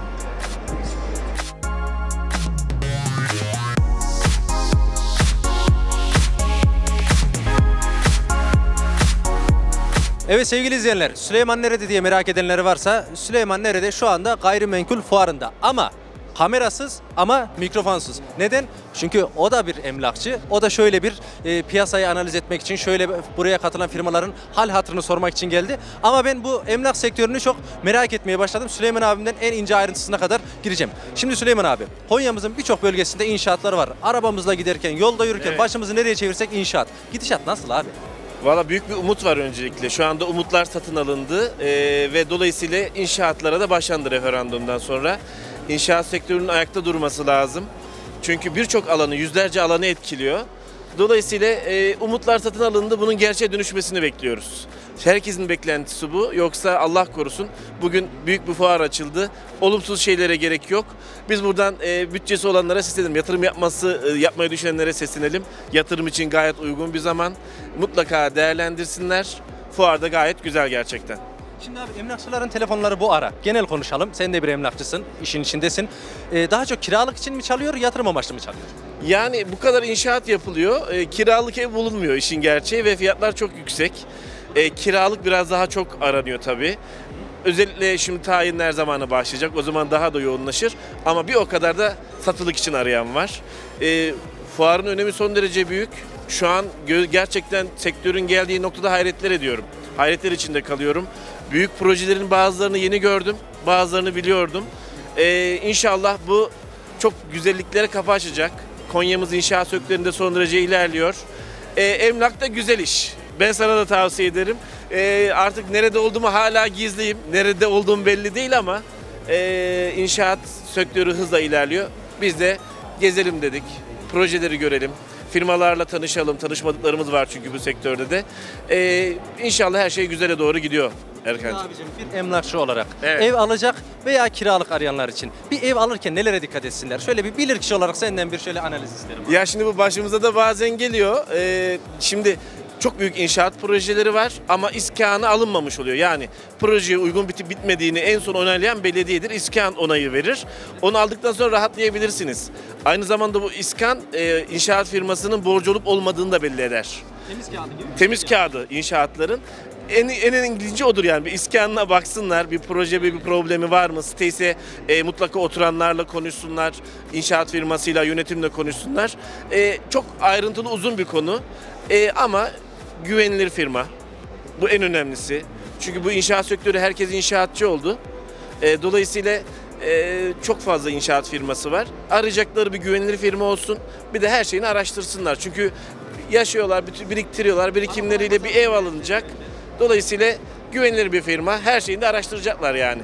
Evet sevgili izleyenler, Süleyman nerede diye merak edenleri varsa Süleyman nerede? Şu anda gayrimenkul fuarında ama kamerasız ama mikrofonsuz. Neden? Çünkü o da bir emlakçı. O da şöyle bir e, piyasayı analiz etmek için, şöyle buraya katılan firmaların hal hatırını sormak için geldi. Ama ben bu emlak sektörünü çok merak etmeye başladım. Süleyman abimden en ince ayrıntısına kadar gireceğim. Şimdi Süleyman abi, Konya'mızın birçok bölgesinde inşaatlar var. Arabamızla giderken, yolda yürürken, evet. başımızı nereye çevirsek inşaat. Gidişat nasıl abi? Valla büyük bir umut var öncelikle. Şu anda umutlar satın alındı ee, ve dolayısıyla inşaatlara da başlandı referandumdan sonra. İnşaat sektörünün ayakta durması lazım. Çünkü birçok alanı, yüzlerce alanı etkiliyor. Dolayısıyla e, umutlar satın alındı. Bunun gerçeğe dönüşmesini bekliyoruz. Herkesin beklentisi bu. Yoksa Allah korusun bugün büyük bir fuar açıldı. Olumsuz şeylere gerek yok. Biz buradan e, bütçesi olanlara seslenelim. Yatırım yapması, e, yapmayı düşünenlere seslenelim. Yatırım için gayet uygun bir zaman. Mutlaka değerlendirsinler. Fuarda gayet güzel gerçekten. Şimdi abi emlakçıların telefonları bu ara. Genel konuşalım. Sen de bir emlakçısın, işin içindesin. Ee, daha çok kiralık için mi çalıyor, yatırım amaçlı mı çalıyor? Yani bu kadar inşaat yapılıyor. E, kiralık ev bulunmuyor işin gerçeği ve fiyatlar çok yüksek. E, kiralık biraz daha çok aranıyor tabii. Özellikle şimdi tayinler zamanı başlayacak. O zaman daha da yoğunlaşır. Ama bir o kadar da satılık için arayan var. E, fuarın önemi son derece büyük. Şu an gerçekten sektörün geldiği noktada hayretler ediyorum. Hayretler içinde kalıyorum. Büyük projelerin bazılarını yeni gördüm. bazılarını biliyordum. Ee, inşallah bu çok güzelliklere kapı açacak. Konya'mız inşaat sektöründe son derece ilerliyor. Ee, emlak da güzel iş. Ben sana da tavsiye ederim. Ee, artık nerede olduğumu hala gizliyim. Nerede olduğum belli değil ama e, inşaat sektörü hızla ilerliyor. Biz de gezelim dedik. Projeleri görelim. Firmalarla tanışalım. Tanışmadıklarımız var çünkü bu sektörde de. Ee, inşallah her şey güzele doğru gidiyor Erkan'cığım. Abicim bir emlakçı olarak Evet. ev alacak veya kiralık arayanlar için bir ev alırken nelere dikkat etsinler? Şöyle bir bilir kişi olarak senden bir şöyle analiz isterim. Ya şimdi bu başımıza da bazen geliyor. Ee, şimdi çok büyük inşaat projeleri var ama iskanı alınmamış oluyor. Yani projeye uygun bitip bitmediğini en son onaylayan belediyedir. İskan onayı verir. Onu aldıktan sonra rahatlayabilirsiniz. Aynı zamanda bu iskan e, inşaat firmasının borcu olup olmadığını da belli eder. Temiz kağıdı gibi. Temiz kağıdı inşaatların. En, en ilginci odur yani. Bir iskanına baksınlar. Bir proje bir, bir problemi var mı? Siteyse e, mutlaka oturanlarla konuşsunlar. İnşaat firmasıyla, yönetimle konuşsunlar. E, çok ayrıntılı uzun bir konu. E, ama güvenilir firma. Bu en önemlisi. Çünkü bu inşaat sektörü herkes inşaatçı oldu. E, dolayısıyla e, çok fazla inşaat firması var. Arayacakları bir güvenilir firma olsun. Bir de her şeyini araştırsınlar. Çünkü yaşıyorlar, biriktiriyorlar. Birikimleriyle bir ev alınacak. Dolayısıyla güvenilir bir firma. Her şeyini de araştıracaklar yani.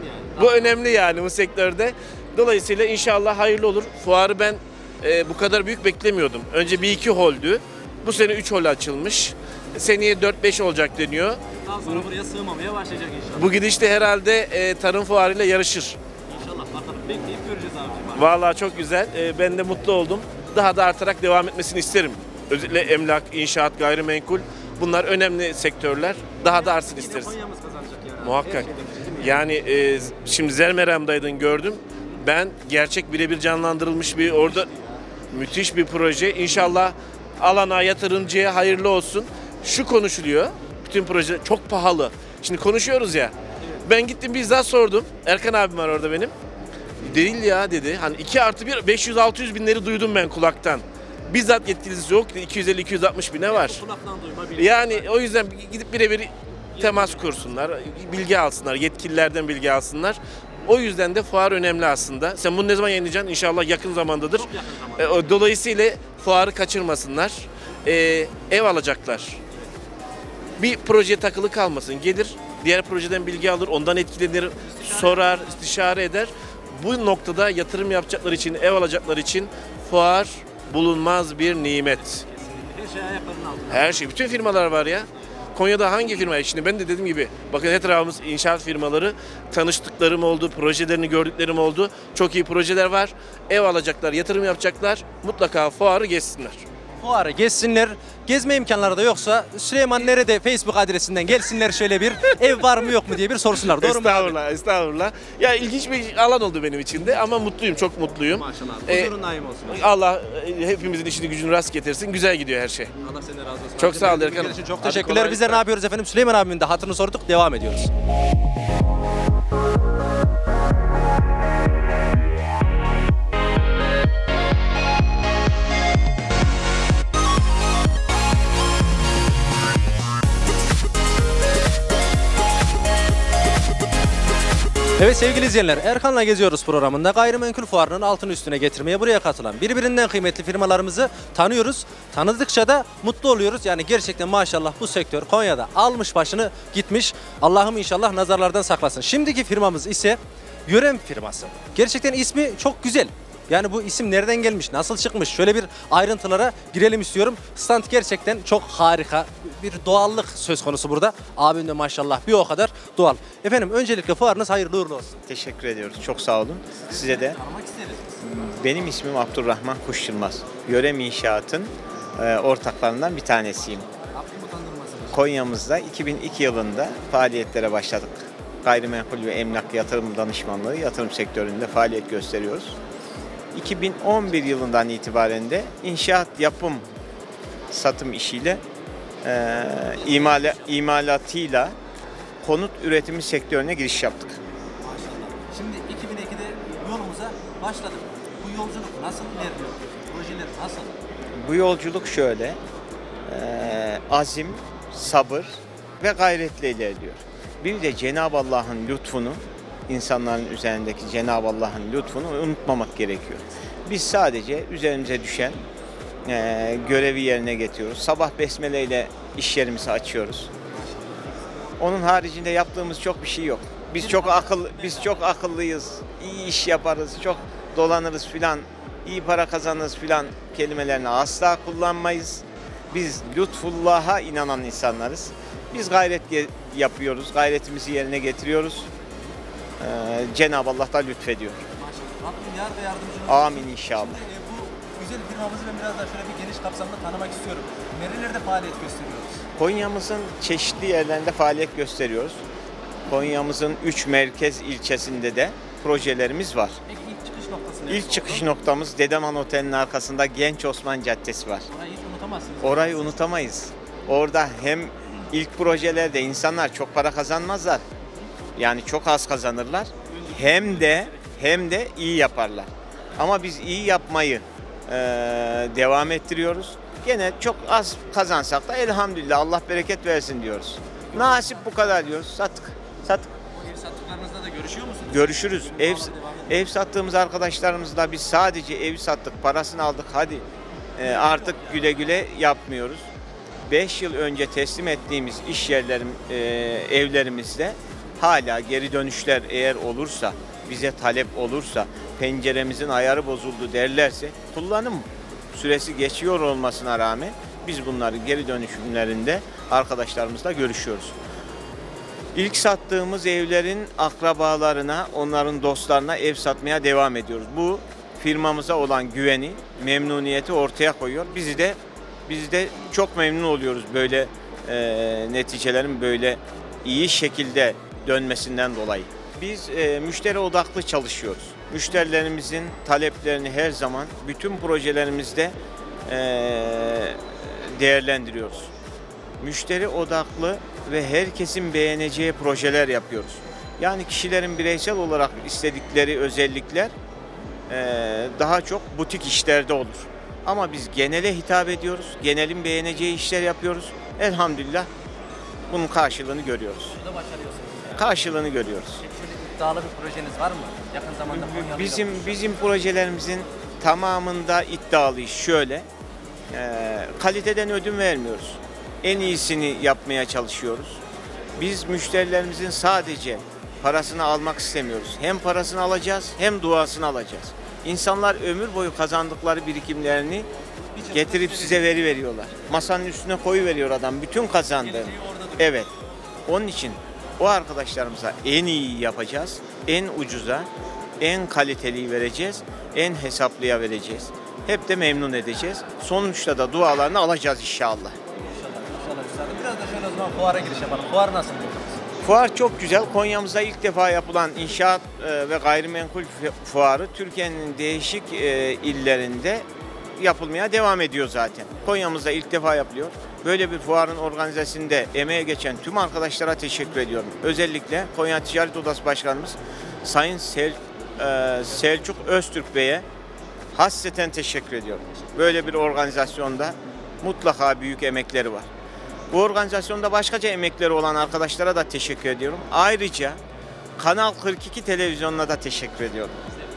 Bu önemli yani bu sektörde. Dolayısıyla inşallah hayırlı olur. Fuarı ben e, bu kadar büyük beklemiyordum. Önce bir iki holdü. Bu sene üç hol açılmış. Seneye dört beş olacak deniyor. Daha sonra buraya sığmamaya başlayacak inşallah. Bu gidişte herhalde e, tarım fuarıyla yarışır. İnşallah bakalım bekleyip göreceğiz abicim. Vallahi çok güzel. E, ben de mutlu oldum. Daha da artarak devam etmesini isterim. Özellikle emlak, inşaat, gayrimenkul. Bunlar önemli sektörler. Daha da artsın isteriz. Konya'mız kazanacak yani. Muhakkak. Yani e, şimdi Zermeram'daydın gördüm. Ben gerçek birebir canlandırılmış bir orada müthiş bir proje. İnşallah alana, yatırımcıya hayırlı olsun. Şu konuşuluyor. Bütün proje çok pahalı. Şimdi konuşuyoruz ya. Ben gittim bizzat sordum. Erkan abim var orada benim. Değil ya dedi. Hani iki artı bir beş yüz altı yüz binleri duydum ben kulaktan. Bizzat yetkilisi yok. iki yüz elli iki yüz altmış bine var. Kulaktan duyma bir. Yani o yüzden gidip birebir temas kursunlar, bilgi alsınlar, yetkililerden bilgi alsınlar. O yüzden de fuar önemli aslında. Sen bunu ne zaman yayınlayacaksın? İnşallah yakın zamandadır. Çok yakın zamanda. E, dolayısıyla fuarı kaçırmasınlar. E, ev alacaklar. Bir projeye takılı kalmasın. Gelir, diğer projeden bilgi alır, ondan etkilenir, sorar, istişare eder. Bu noktada yatırım yapacaklar için, ev alacaklar için fuar bulunmaz bir nimet. Her şey ayaklarının altında. Her şey. Bütün firmalar var ya. Konya'da hangi firma? Şimdi ben de dediğim gibi bakın etrafımız inşaat firmaları. Tanıştıklarım oldu, projelerini gördüklerim oldu. Çok iyi projeler var. Ev alacaklar, yatırım yapacaklar. Mutlaka fuarı gezsinler. Fuarı gezsinler. Gezme imkanları da yoksa Süleyman nerede Facebook adresinden gelsinler şöyle bir ev var mı yok mu diye bir sorsunlar. Doğru mu? Estağfurullah, estağfurullah. Ya ilginç bir alan oldu benim için de ama mutluyum, çok mutluyum. Maşallah. Ee, Huzurun daim olsun. Allah e, hepimizin işini gücünü rast getirsin. Güzel gidiyor her şey. Allah senden razı olsun. Çok sağ ol Bilgiler Erkan'ım. için Çok Hadi teşekkürler. kolaylıklar. Bizler ne yapıyoruz efendim? Süleyman abimin de hatırını sorduk. Devam ediyoruz. Evet sevgili izleyenler, Erkan'la Geziyoruz programında gayrimenkul fuarının altını üstüne getirmeye buraya katılan birbirinden kıymetli firmalarımızı tanıyoruz. Tanıdıkça da mutlu oluyoruz. Yani gerçekten maşallah bu sektör Konya'da almış başını gitmiş. Allah'ım inşallah nazarlardan saklasın. Şimdiki firmamız ise Yörem firması. Gerçekten ismi çok güzel. Yani bu isim nereden gelmiş, nasıl çıkmış? Şöyle bir ayrıntılara girelim istiyorum. Stand gerçekten çok harika. Bir doğallık söz konusu burada. Abim de maşallah bir o kadar doğal. Efendim öncelikle fuarınız hayırlı uğurlu olsun. Teşekkür ediyoruz. Çok sağ olun. Size de. Tanımak isteriz. Benim ismim Abdurrahman Kuşçılmaz. Yörem İnşaat'ın e, ortaklarından bir tanesiyim. Konya'mızda iki bin iki yılında faaliyetlere başladık. Gayrimenkul ve emlak yatırım danışmanlığı, yatırım sektöründe faaliyet gösteriyoruz. iki bin on bir yılından itibaren de inşaat yapım satım işiyle e, imala, imalatıyla konut üretimi sektörüne giriş yaptık. Maşallah. Şimdi iki bin ikide yolumuza başladık. Bu yolculuk nasıl ilerliyor? Projeler nasıl? Bu yolculuk şöyle, e, azim, sabır ve gayretle ilerliyor. Bir de Cenab-ı Allah'ın lütfunu insanların üzerindeki Cenab-ı Allah'ın lütfunu unutmamak gerekiyor. Biz sadece üzerimize düşen e, görevi yerine getiriyoruz. Sabah besmele ile iş yerimizi açıyoruz. Onun haricinde yaptığımız çok bir şey yok. Biz çok akıl biz çok akıllıyız. İyi iş yaparız. Çok dolanırız filan. İyi para kazanırız filan kelimelerini asla kullanmayız. Biz lütfullah'a inanan insanlarız. Biz gayret yapıyoruz. Gayretimizi yerine getiriyoruz. Ee, Cenab-ı Allah da lütfediyor. Maşallah. Rabbim yar ve yardımcınız Amin inşallah. Şimdi e, bu güzel firmamızı ben biraz daha şöyle bir geniş kapsamda tanımak istiyorum. Nerelerde faaliyet gösteriyoruz? Konya'mızın çeşitli yerlerinde faaliyet gösteriyoruz. Konya'mızın üç merkez ilçesinde de projelerimiz var. Peki ilk çıkış noktası neresi İlk oldu? çıkış noktamız Dedeman Otel'in arkasında Genç Osman Caddesi var. Orayı hiç unutamazsınız. Orayı unutamayız. Orada hem ilk projelerde insanlar çok para kazanmazlar. Yani çok az kazanırlar. Hem de hem de iyi yaparlar. Ama biz iyi yapmayı e, devam ettiriyoruz. Gene çok az kazansak da elhamdülillah Allah bereket versin diyoruz. Nasip bu kadar diyoruz. Sattık. Sattık. Bu ev sattıklarınızda da görüşüyor musunuz? Görüşürüz. Ev, Devam ediyor. ev sattığımız arkadaşlarımızla biz sadece evi sattık, parasını aldık, hadi e, artık güle güle yapmıyoruz. beş yıl önce teslim ettiğimiz iş yerlerim, e, evlerimizde hala geri dönüşler eğer olursa, bize talep olursa, penceremizin ayarı bozuldu derlerse, kullanım süresi geçiyor olmasına rağmen biz bunları geri dönüşümlerinde arkadaşlarımızla görüşüyoruz. İlk sattığımız evlerin akrabalarına, onların dostlarına ev satmaya devam ediyoruz. Bu firmamıza olan güveni, memnuniyeti ortaya koyuyor. Bizi de biz de çok memnun oluyoruz böyle e, neticelerin böyle iyi şekilde dönmesinden dolayı. Biz e, müşteri odaklı çalışıyoruz. Müşterilerimizin taleplerini her zaman bütün projelerimizde e, değerlendiriyoruz. Müşteri odaklı ve herkesin beğeneceği projeler yapıyoruz. Yani kişilerin bireysel olarak istedikleri özellikler e, daha çok butik işlerde olur. Ama biz genele hitap ediyoruz. Genelin beğeneceği işler yapıyoruz. Elhamdülillah bunun karşılığını görüyoruz. Burada başarıyorsunuz. Yani. Karşılığını görüyoruz. Peki şöyle iddialı bir projeniz var mı? Yakın zamanda Konyalı'yla Bizim buluşacak. bizim projelerimizin tamamında iddialıyız. Şöyle, e, kaliteden ödün vermiyoruz. En iyisini yapmaya çalışıyoruz. Biz müşterilerimizin sadece parasını almak istemiyoruz. Hem parasını alacağız hem duasını alacağız. İnsanlar ömür boyu kazandıkları birikimlerini getirip size veri veriyorlar. Masanın üstüne koyu veriyor adam bütün kazandığını. Evet. Onun için o arkadaşlarımıza en iyi yapacağız. En ucuza, en kaliteliyi vereceğiz. En hesaplıya vereceğiz. Hep de memnun edeceğiz. Sonuçta da dualarını alacağız inşallah. İnşallah, inşallah üstadım. Biraz da şöyle o zaman fuara giriş yapalım. Fuar nasıl buldunuz? Fuar çok güzel. Konya'mızda ilk defa yapılan inşaat e, ve gayrimenkul fuarı Türkiye'nin değişik e, illerinde yapılmaya devam ediyor zaten. Konya'mızda ilk defa yapılıyor. Böyle bir fuarın organizasyonunda emeğe geçen tüm arkadaşlara teşekkür ediyorum. Özellikle Konya Ticaret Odası Başkanımız Sayın Sel, e, Selçuk Öztürk Bey'e hasreten teşekkür ediyorum. Böyle bir organizasyonda mutlaka büyük emekleri var. Bu organizasyonda başkaca emekleri olan arkadaşlara da teşekkür ediyorum. Ayrıca Kanal kırk iki televizyonuna da teşekkür ediyorum.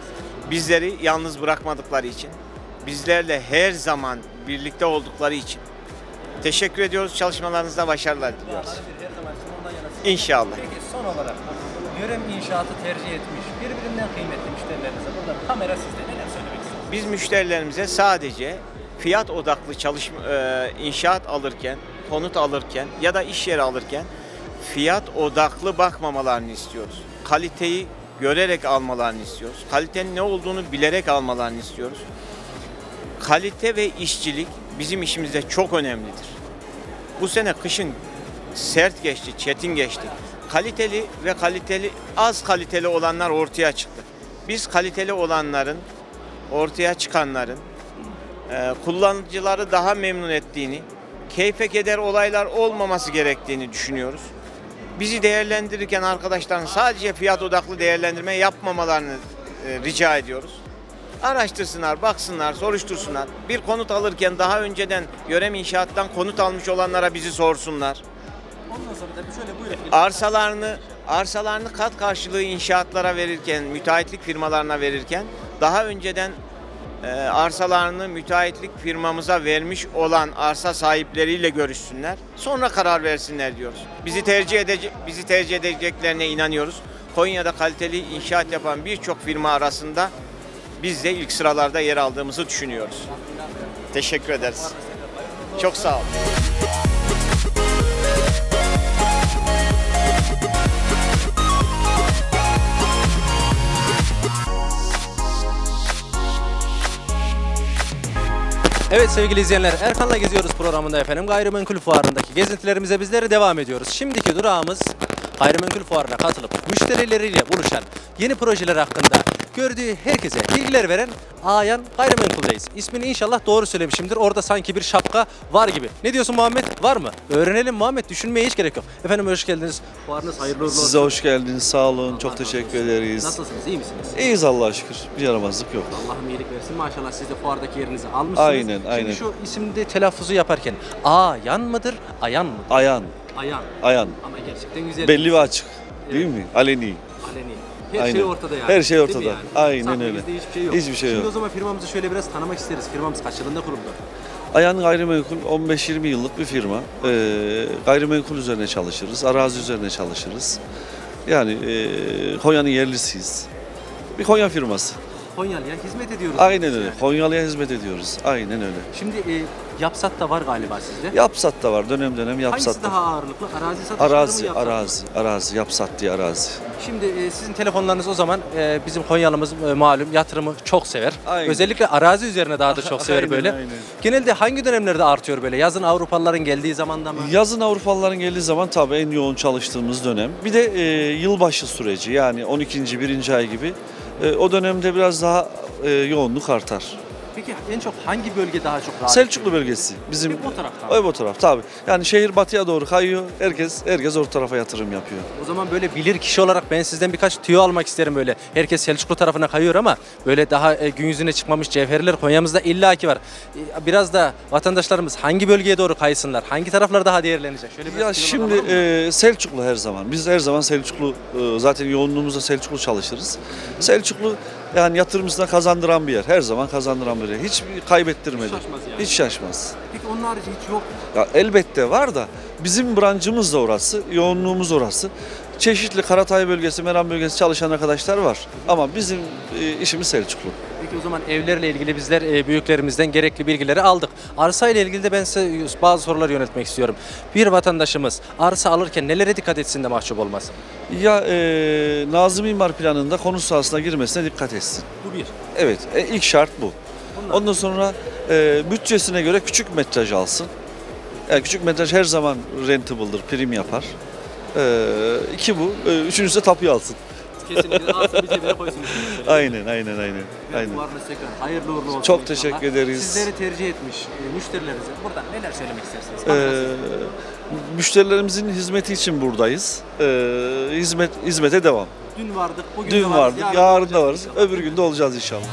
Bizleri yalnız bırakmadıkları için, bizlerle her zaman birlikte oldukları için teşekkür ediyoruz. Çalışmalarınızda başarılar diliyoruz. Duaları bir her zaman için ondan yanasın. İnşallah. Peki son olarak Yörem inşaatı tercih etmiş birbirinden kıymetli müşterilerinize burada kamera sizde neler söylemek istersiniz? Biz müşterilerimize sadece fiyat odaklı çalışma, e, inşaat alırken, konut alırken ya da iş yeri alırken fiyat odaklı bakmamalarını istiyoruz. Kaliteyi görerek almalarını istiyoruz. Kalitenin ne olduğunu bilerek almalarını istiyoruz. Kalite ve işçilik bizim işimizde çok önemlidir. Bu sene kışın sert geçti, çetin geçti. Kaliteli ve kaliteli, az kaliteli olanlar ortaya çıktı. Biz kaliteli olanların, ortaya çıkanların e, kullanıcıları daha memnun ettiğini, keyfe keder olaylar olmaması gerektiğini düşünüyoruz. Bizi değerlendirirken arkadaşların sadece fiyat odaklı değerlendirme yapmamalarını e, rica ediyoruz. Araştırsınlar, baksınlar, soruştursunlar. Bir konut alırken daha önceden Yörem İnşaat'tan konut almış olanlara bizi sorsunlar. Ondan sonra da şöyle buyurun. Arsalarını arsalarını kat karşılığı inşaatlara verirken, müteahhitlik firmalarına verirken daha önceden e, arsalarını müteahhitlik firmamıza vermiş olan arsa sahipleriyle görüşsünler. Sonra karar versinler diyoruz. Bizi tercih edecek, bizi tercih edeceklerine inanıyoruz. Konya'da kaliteli inşaat yapan birçok firma arasında biz de ilk sıralarda yer aldığımızı düşünüyoruz. Teşekkür ederiz. Çok sağ olun. Evet sevgili izleyenler, Erkan'la Geziyoruz programında efendim gayrimenkul fuarındaki gezintilerimize bizlere devam ediyoruz. Şimdiki durağımız gayrimenkul fuarına katılıp müşterileriyle buluşan, yeni projeler hakkında gördüğü herkese bilgiler veren Ayan Gayrimenkul'deyiz. İsmini inşallah doğru söylemişimdir. Orada sanki bir şapka var gibi. Ne diyorsun Muhammed? Var mı? Öğrenelim Muhammed. Düşünmeye hiç gerek yok. Efendim hoş geldiniz. Fuarınız hayırlı uğurlu olsun. Size hoş geldiniz. Sağ olun. Allah Çok razı teşekkür olsun. ederiz. Nasılsınız? İyi misiniz? İyiyiz Allah'a şükür. Bir yaramazlık yok. Allah'ım iyilik versin. Maşallah siz de fuardaki yerinizi almışsınız. Aynen, Şimdi aynen. şu isimde telaffuzu yaparken Ayan mıdır? Ayan mıdır? Ayan, Ayan. ayan. Ama gerçekten güzel. Belli ve açık. Değil mi? Aleni. Aleni. Her Aynen. şey ortada yani. Her şey Değil mi ortada. yani? Aynen Sahnemizde öyle. hiçbir şey yok. Hiçbir şey Şimdi yok. o zaman firmamızı şöyle biraz tanımak isteriz. Firmamız kaç yılında kuruldu? Ayan Gayrimenkul on beş yirmi yıllık bir firma. Ee, gayrimenkul üzerine çalışırız. Arazi üzerine çalışırız. Yani e, Konya'nın yerlisiyiz. Bir Konya firması. Konyalı'ya hizmet ediyoruz. Aynen biz öyle. yani. Konyalı'ya hizmet ediyoruz. Aynen öyle. Şimdi e, Yapsat da var galiba sizde. Yapsat da var. Dönem dönem Yapsat Hangisi da. daha ağırlıklı? Arazi satışları mı Arazi, Yapsat mı? arazi, arazi. Yapsat diye arazi. Şimdi e, sizin telefonlarınız o zaman e, bizim Konyalımız e, malum yatırımı çok sever. Aynen. Özellikle arazi üzerine daha da çok sever Aynen, böyle. aynen. Genelde hangi dönemlerde artıyor böyle? Yazın Avrupalıların geldiği zamanda mı? Yazın Avrupalıların geldiği zaman tabii en yoğun çalıştığımız dönem. Bir de e, yılbaşı süreci yani on ikinci birinci ay gibi e, o dönemde biraz daha e, yoğunluk artar. Peki en çok hangi bölge daha çok rahat? Selçuklu bölgesi bizim. Hep o taraftan. Hep o taraf tabii. Yani şehir batıya doğru kayıyor. Herkes herkes o tarafa yatırım yapıyor. O zaman böyle bilir kişi olarak ben sizden birkaç tüyo almak isterim böyle. Herkes Selçuklu tarafına kayıyor ama böyle daha e, gün yüzüne çıkmamış cevherler Konya'mızda illaki var. E, biraz da vatandaşlarımız hangi bölgeye doğru kaysınlar? Hangi taraflar daha değerlenecek? Şöyle biraz Ya tüyolar şimdi alalım mı? e, Selçuklu her zaman. Biz her zaman Selçuklu e, zaten yoğunluğumuzda Selçuklu çalışırız. Selçuklu yani yatırımcısına kazandıran bir yer. Her zaman kazandıran bir yer. Hiç kaybettirmedi. Hiç şaşmaz yani. Hiç şaşmaz. Peki onun harici hiç yok. Ya elbette var da bizim branşımız da orası, yoğunluğumuz orası. Çeşitli Karatay bölgesi, Meram bölgesi çalışan arkadaşlar var. Ama bizim e, işimiz Selçuklu. Peki o zaman evlerle ilgili bizler e, büyüklerimizden gerekli bilgileri aldık. Arsa ile ilgili de ben size bazı sorular yöneltmek istiyorum. Bir vatandaşımız arsa alırken nelere dikkat etsin de mahcup olmasın? Ya e, Nazım İmar Planı'nda konu sahasına girmesine dikkat etsin. Bu bir. Evet, e, ilk şart bu. Bunlar. Ondan sonra e, bütçesine göre küçük metraj alsın. Yani küçük metraj her zaman rentable'dır, prim yapar. E, iki bu. E, üçüncüsü de tapuyu alsın. Kesinlikle alsın bir cebine koysun. Aynen, aynen, aynen. aynen. Fuarınız tekrar hayırlı uğurlu olsun. Çok inşallah. teşekkür ederiz. Sizleri tercih etmiş e, müşterilerinize buradan neler söylemek istersiniz? E, müşterilerimizin hizmeti için buradayız. E, hizmet hizmete devam. Dün vardık, bugün de Dün varız, vardık, yarın, yarın da olacağız varız. inşallah. Öbür gün de olacağız inşallah.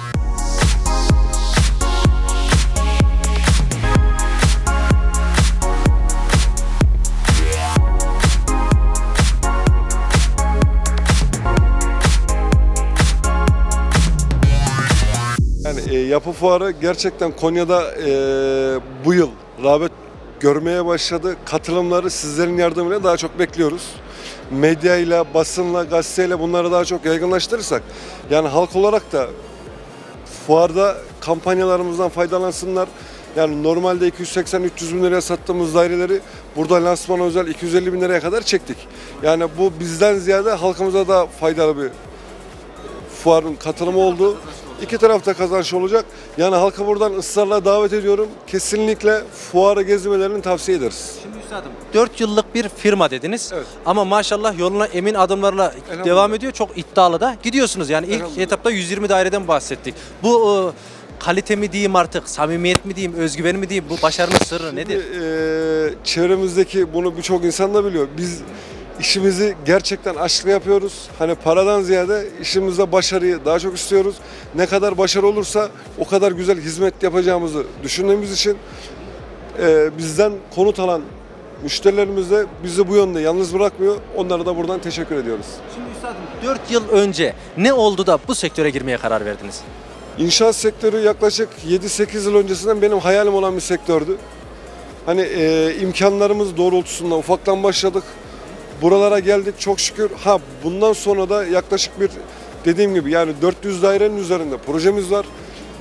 Yani e, yapı fuarı gerçekten Konya'da e, bu yıl rağbet görmeye başladı. Katılımları sizlerin yardımıyla daha çok bekliyoruz. Medyayla, basınla, gazeteyle bunları daha çok yaygınlaştırırsak yani halk olarak da fuarda kampanyalarımızdan faydalansınlar. Yani normalde iki yüz seksen üç yüz bin liraya sattığımız daireleri burada lansmana özel iki yüz elli bin liraya kadar çektik. Yani bu bizden ziyade halkımıza da faydalı bir fuarın katılımı oldu. İki tarafta kazanç olacak. Yani halkı buradan ısrarla davet ediyorum. Kesinlikle fuarı gezmelerini tavsiye ederiz. Şimdi üstadım dört yıllık bir firma dediniz. Evet. Ama maşallah yoluna emin adımlarla devam ediyor. Çok iddialı da gidiyorsunuz. Yani ilk Elhamdülillah. etapta yüz yirmi daireden bahsettik. Bu e, kalite mi diyeyim artık, samimiyet mi diyeyim, özgüven mi diyeyim, bu başarının sırrı nedir? Şimdi, e, çevremizdeki bunu birçok insan da biliyor. Biz işimizi gerçekten aşkla yapıyoruz. Hani paradan ziyade işimizde başarıyı daha çok istiyoruz. Ne kadar başarı olursa o kadar güzel hizmet yapacağımızı düşündüğümüz için e, bizden konut alan Müşterilerimiz de bizi bu yönde yalnız bırakmıyor. Onlara da buradan teşekkür ediyoruz. Şimdi üstadım dört yıl önce ne oldu da bu sektöre girmeye karar verdiniz? İnşaat sektörü yaklaşık yedi sekiz yıl öncesinden benim hayalim olan bir sektördü. Hani e, imkanlarımız doğrultusunda ufaktan başladık. Buralara geldik çok şükür. Ha bundan sonra da yaklaşık bir dediğim gibi yani dört yüz dairenin üzerinde projemiz var.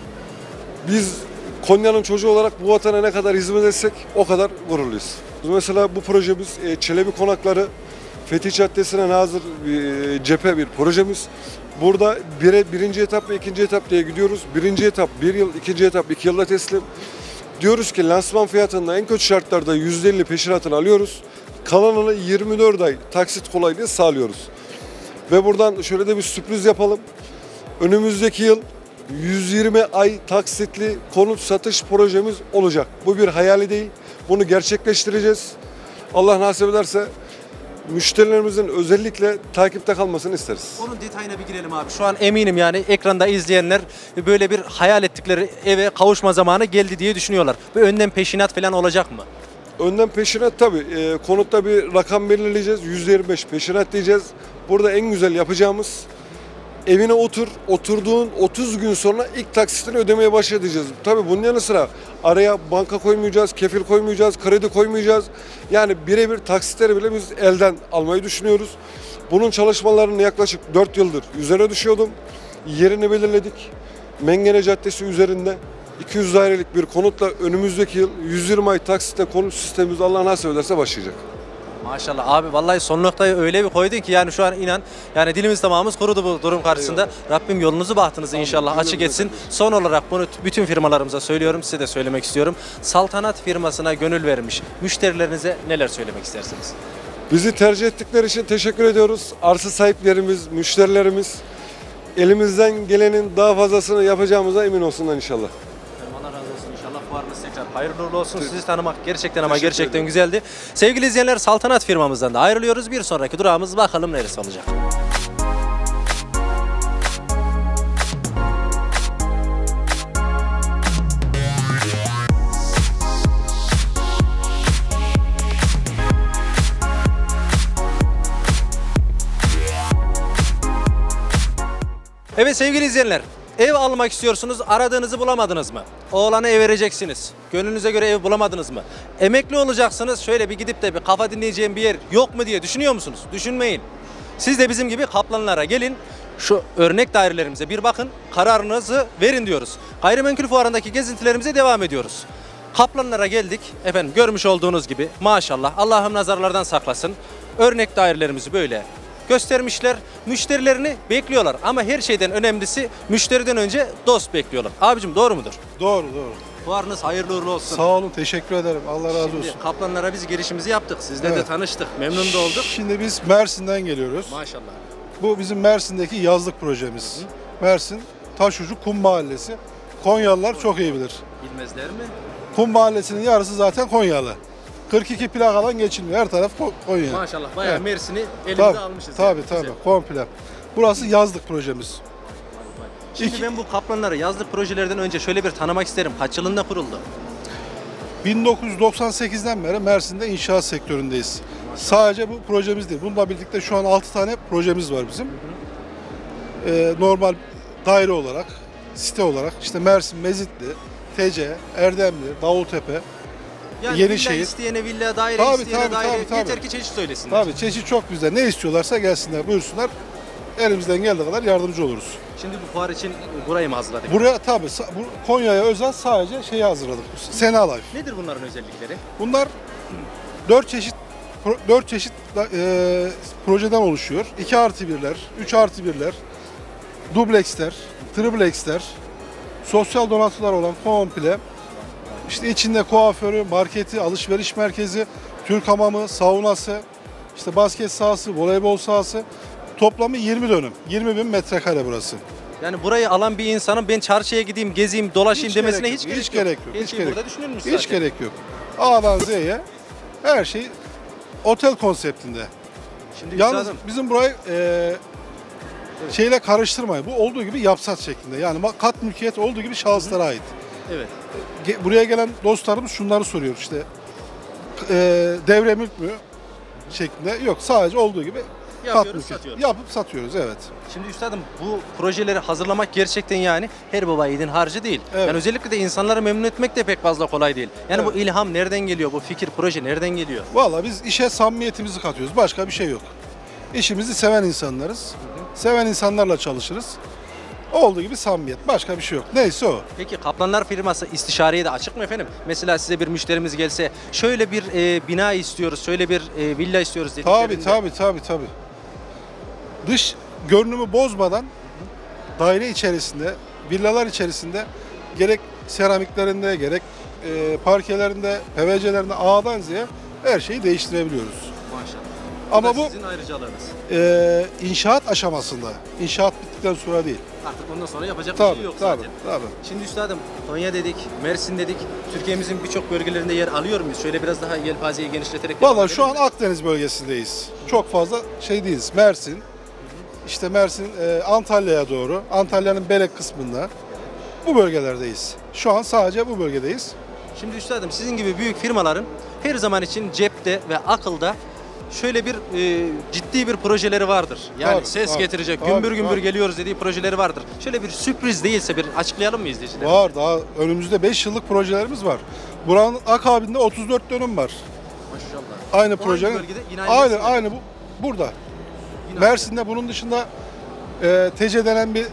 Biz Konya'nın çocuğu olarak bu vatana ne kadar hizmet etsek o kadar gururluyuz. Mesela bu projemiz e, Çelebi Konakları Fethi Caddesi'ne nazır e, cephe bir projemiz. Burada bire, birinci etap ve ikinci etap diye gidiyoruz. Birinci etap bir yıl, ikinci etap iki yılda teslim. Diyoruz ki lansman fiyatında en kötü şartlarda yüzde elli peşinatını alıyoruz. Kalanını yirmi dört ay taksit kolaylığı sağlıyoruz. Ve buradan şöyle de bir sürpriz yapalım. Önümüzdeki yıl yüz yirmi ay taksitli konut satış projemiz olacak. Bu bir hayali değil. Bunu gerçekleştireceğiz. Allah nasip ederse müşterilerimizin özellikle takipte kalmasını isteriz. Onun detayına bir girelim abi. Şu an eminim yani ekranda izleyenler böyle bir hayal ettikleri eve kavuşma zamanı geldi diye düşünüyorlar. Ve önden peşinat falan olacak mı? Önden peşinat tabii. E, konutta bir rakam belirleyeceğiz. yüzde yirmi beş peşinat diyeceğiz. Burada en güzel yapacağımız evine otur, oturduğun otuz gün sonra ilk taksitini ödemeye başlayacağız. Tabii bunun yanı sıra araya banka koymayacağız, kefil koymayacağız, kredi koymayacağız. Yani birebir taksitleri bile biz elden almayı düşünüyoruz. Bunun çalışmalarını yaklaşık dört yıldır üzerine düşüyordum. Yerini belirledik. Mengene Caddesi üzerinde iki yüz dairelik bir konutla önümüzdeki yıl yüz yirmi ay taksitle konut sistemimiz Allah nasip ederse başlayacak. Maşallah abi vallahi son noktayı öyle bir koydun ki yani şu an inan yani dilimiz tamamımız kurudu bu durum karşısında. Eyvallah. Rabbim yolunuzu bahtınızı inşallah Amin. açık etsin. Son olarak bunu bütün firmalarımıza söylüyorum, size de söylemek istiyorum. Saltanat firmasına gönül vermiş müşterilerinize neler söylemek istersiniz? Bizi tercih ettikleri için teşekkür ediyoruz. Arsa sahiplerimiz, müşterilerimiz elimizden gelenin daha fazlasını yapacağımıza emin olsunlar inşallah. Allah razı olsun inşallah. Fuarınız tekrar hayırlı uğurlu olsun. Sizi tanımak gerçekten ama gerçekten güzeldi. Sevgili izleyenler, Saltanat firmamızdan da ayrılıyoruz. Bir sonraki durağımız bakalım neresi olacak. Evet sevgili izleyenler, ev almak istiyorsunuz, aradığınızı bulamadınız mı? Oğlanı ev vereceksiniz, gönlünüze göre ev bulamadınız mı? Emekli olacaksınız, şöyle bir gidip de bir kafa dinleyeceğim bir yer yok mu diye düşünüyor musunuz? Düşünmeyin. Siz de bizim gibi Kaplanlara gelin, şu örnek dairelerimize bir bakın, kararınızı verin diyoruz. Gayrimenkul fuarındaki gezintilerimize devam ediyoruz. Kaplanlara geldik, efendim görmüş olduğunuz gibi maşallah Allah'ım nazarlardan saklasın. Örnek dairelerimizi böyle göstermişler. Müşterilerini bekliyorlar ama her şeyden önemlisi müşteriden önce dost bekliyorlar. Abicim doğru mudur? Doğru doğru. Fuarınız hayırlı uğurlu olsun. Sağ olun, teşekkür ederim. Allah razı Şimdi olsun. Kaplanlara biz girişimizi yaptık. Sizle Evet. de tanıştık. Memnun da olduk. Şimdi biz Mersin'den geliyoruz. Maşallah. Bu bizim Mersin'deki yazlık projemiz. Hı hı. Mersin Taşucu Kum Mahallesi. Konyalılar çok iyi bilir. Bilmezler mi? Kum Mahallesi'nin yarısı zaten Konyalı. kırk iki plakadan geçilmiyor. Her taraf Konya. Maşallah bayağı Evet. Mersin'i elimize Tabii, almışız. tabii yani. tabii Güzel. komple. Burası yazlık projemiz. Şimdi İki- ben bu Kaplanları yazlık projelerden önce şöyle bir tanımak isterim. Kaç yılında kuruldu? bin dokuz yüz doksan sekizden beri Mersin'de inşaat sektöründeyiz. Sadece bu projemiz değil. Bununla birlikte şu an altı tane projemiz var bizim. Ee, normal daire olarak, site olarak işte Mersin, Mezitli, T C, Erdemli, Davultepe, Yani villa Yenişehir. isteyene villa, daire Tabii, isteyene tabii, daire. tabii, tabii. Yeter ki çeşit söylesinler. Tabii çeşit çok güzel. Ne istiyorlarsa gelsinler, buyursunlar. Elimizden geldiği kadar yardımcı oluruz. Şimdi bu fuar için burayı mı hazırladık? Buraya tabii sa- bu Konya'ya özel sadece şeyi hazırladık. Sena Life. Nedir bunların özellikleri? Bunlar dört çeşit pro- dört çeşit e, projeden oluşuyor. iki artı birler, üç artı birler, dubleksler, triplexler, sosyal donatılar olan komple, işte içinde kuaförü, marketi, alışveriş merkezi, Türk hamamı, saunası, işte basket sahası, voleybol sahası. Toplamı yirmi dönüm. yirmi bin metrekare burası. Yani burayı alan bir insanın ben çarşıya gideyim, gezeyim, dolaşayım Hiç demesine gerek hiç yok, gerek hiç yok. gerek yok, Her hiç şey gerek burada yok. düşünülmüş zaten. Hiç gerek yok. A'dan Z'ye her şey otel konseptinde. Şimdi Yalnız üstadım, bizim burayı e, şeyle karıştırmayın. Bu olduğu gibi yapsat şeklinde. Yani ma- kat mülkiyet olduğu gibi şahıslara ait. evet. Ge- Buraya gelen dostlarımız şunları soruyor işte. e, devre mülk mü şeklinde yok. Sadece olduğu gibi Yapıyoruz, kat mülkü. satıyoruz. Yapıp satıyoruz, evet. Şimdi üstadım bu projeleri hazırlamak gerçekten yani her baba yiğidin harcı değil. Evet. Yani özellikle de insanları memnun etmek de pek fazla kolay değil. Yani Evet. bu ilham nereden geliyor? Bu fikir, proje nereden geliyor? Valla biz işe samimiyetimizi katıyoruz. Başka bir şey yok. İşimizi seven insanlarız. Seven insanlarla çalışırız. Olduğu gibi samimiyet. Başka bir şey yok. Neyse o. Peki Kaplanlar firması istişareye de açık mı efendim? Mesela size bir müşterimiz gelse şöyle bir e, bina istiyoruz, şöyle bir e, villa istiyoruz dediklerinde. Tabii tabii tabii tabii. Dış görünümü bozmadan daire içerisinde, villalar içerisinde gerek seramiklerinde, gerek e, parkelerinde, P V C'lerinde A'dan Z'ye her şeyi değiştirebiliyoruz. Maşallah. Ama da bu sizin ayrıcalığınız. e, inşaat aşamasında. İnşaat bittikten sonra değil. Artık ondan sonra yapacak bir Tabii şey yok tabii zaten. tabii. Şimdi üstadım Konya dedik, Mersin dedik. Türkiye'mizin birçok bölgelerinde yer alıyor muyuz? Şöyle biraz daha yelpazeyi genişleterek. devam Valla şu an edelim mi? Akdeniz bölgesindeyiz. Çok fazla şey değiliz. Mersin, işte Mersin, e, Antalya'ya doğru, Antalya'nın Belek kısmında bu bölgelerdeyiz. Şu an sadece bu bölgedeyiz. Şimdi üstadım sizin gibi büyük firmaların her zaman için cepte ve akılda şöyle bir e, ciddi bir projeleri vardır. Yani Tabii, ses tabii, getirecek, tabii, gümbür gümbür tabii. geliyoruz dediği projeleri vardır. Şöyle bir sürpriz değilse bir açıklayalım mı izleyiciler? Var, daha önümüzde beş yıllık projelerimiz var. Buranın akabinde otuz dört dönüm var. Maşallah. Aynı O projenin. hangi bölgede? Yine aynı Aynı, Mersin'de. aynı bu burada. Yine Mersin'de bunun dışında e, T C denen bir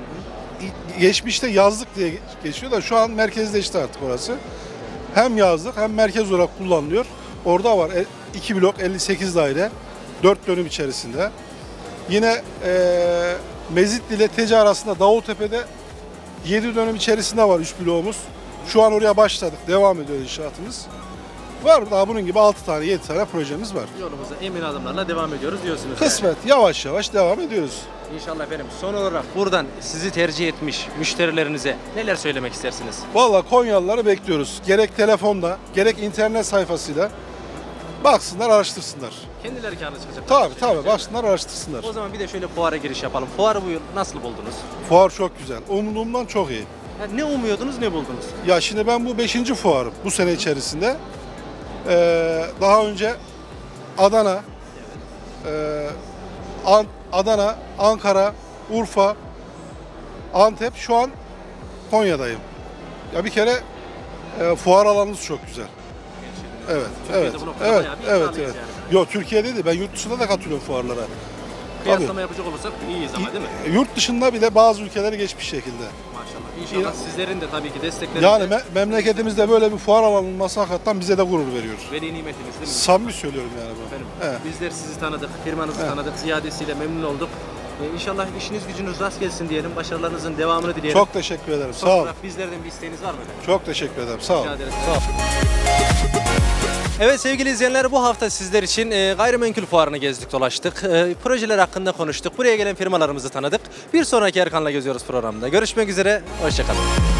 geçmişte yazlık diye geçiyor da şu an merkezleşti artık orası. Hem yazlık hem merkez olarak kullanılıyor. Orada var iki blok elli sekiz daire, dört dönüm içerisinde. Yine e, Mezitli ile Tece arasında Davultepe'de yedi dönüm içerisinde var üç bloğumuz. Şu an oraya başladık, devam ediyor inşaatımız. Var daha bunun gibi altı tane yedi tane projemiz var. Yolumuza emin adımlarla devam ediyoruz diyorsunuz. Kısmet yavaş yavaş devam ediyoruz. Yani. İnşallah efendim. Son olarak buradan sizi tercih etmiş müşterilerinize neler söylemek istersiniz? Vallahi Konyalıları bekliyoruz. Gerek telefonda, gerek internet sayfasıyla baksınlar, araştırsınlar. Kendileri kârlı çıkacak. Tabii tabii, baksınlar, araştırsınlar. O zaman bir de şöyle fuara giriş yapalım. Fuarı bu yıl nasıl buldunuz? Fuar çok güzel. Umduğumdan çok iyi. Yani ne umuyordunuz, ne buldunuz? Ya şimdi ben bu beşinci fuarım bu sene içerisinde. Ee, daha önce Adana, e, An- Adana, Ankara, Urfa, Antep, şu an Konya'dayım. Ya bir kere e, fuar alanımız çok güzel. Evet, Türkiye'de evet, bu noktada evet, bayağı bir evet, iddialıyız evet. yani. Yok, Türkiye'de değil, ben yurt dışında da katılıyorum fuarlara. Kıyaslama yapacak olursak iyiyiz ama değil mi? Yurt dışında bile bazı ülkeleri geçmiş şekilde. Maşallah. İnşallah sizlerin de tabii ki destekleri. Yani me- memleketimizde böyle bir fuar alanı olması hakikaten bize de gurur veriyor. Veli nimetimiz değil mi? Samimi söylüyorum yani bu. Efendim, Evet. bizler sizi tanıdık, firmanızı Evet. tanıdık, ziyadesiyle memnun olduk. Ee, İnşallah işiniz gücünüz rast gelsin diyelim, başarılarınızın devamını dileyelim. Çok teşekkür ederim. Son Sağ olun. olarak bizlerden bir isteğiniz var mı efendim? Çok teşekkür ederim. Sağ olun. Rica ederiz. Sağ olun. Evet sevgili izleyenler, bu hafta sizler için e, gayrimenkul fuarını gezdik dolaştık. E, projeler hakkında konuştuk. Buraya gelen firmalarımızı tanıdık. Bir sonraki Erkan'la Geziyoruz programında. Görüşmek üzere. Hoşçakalın.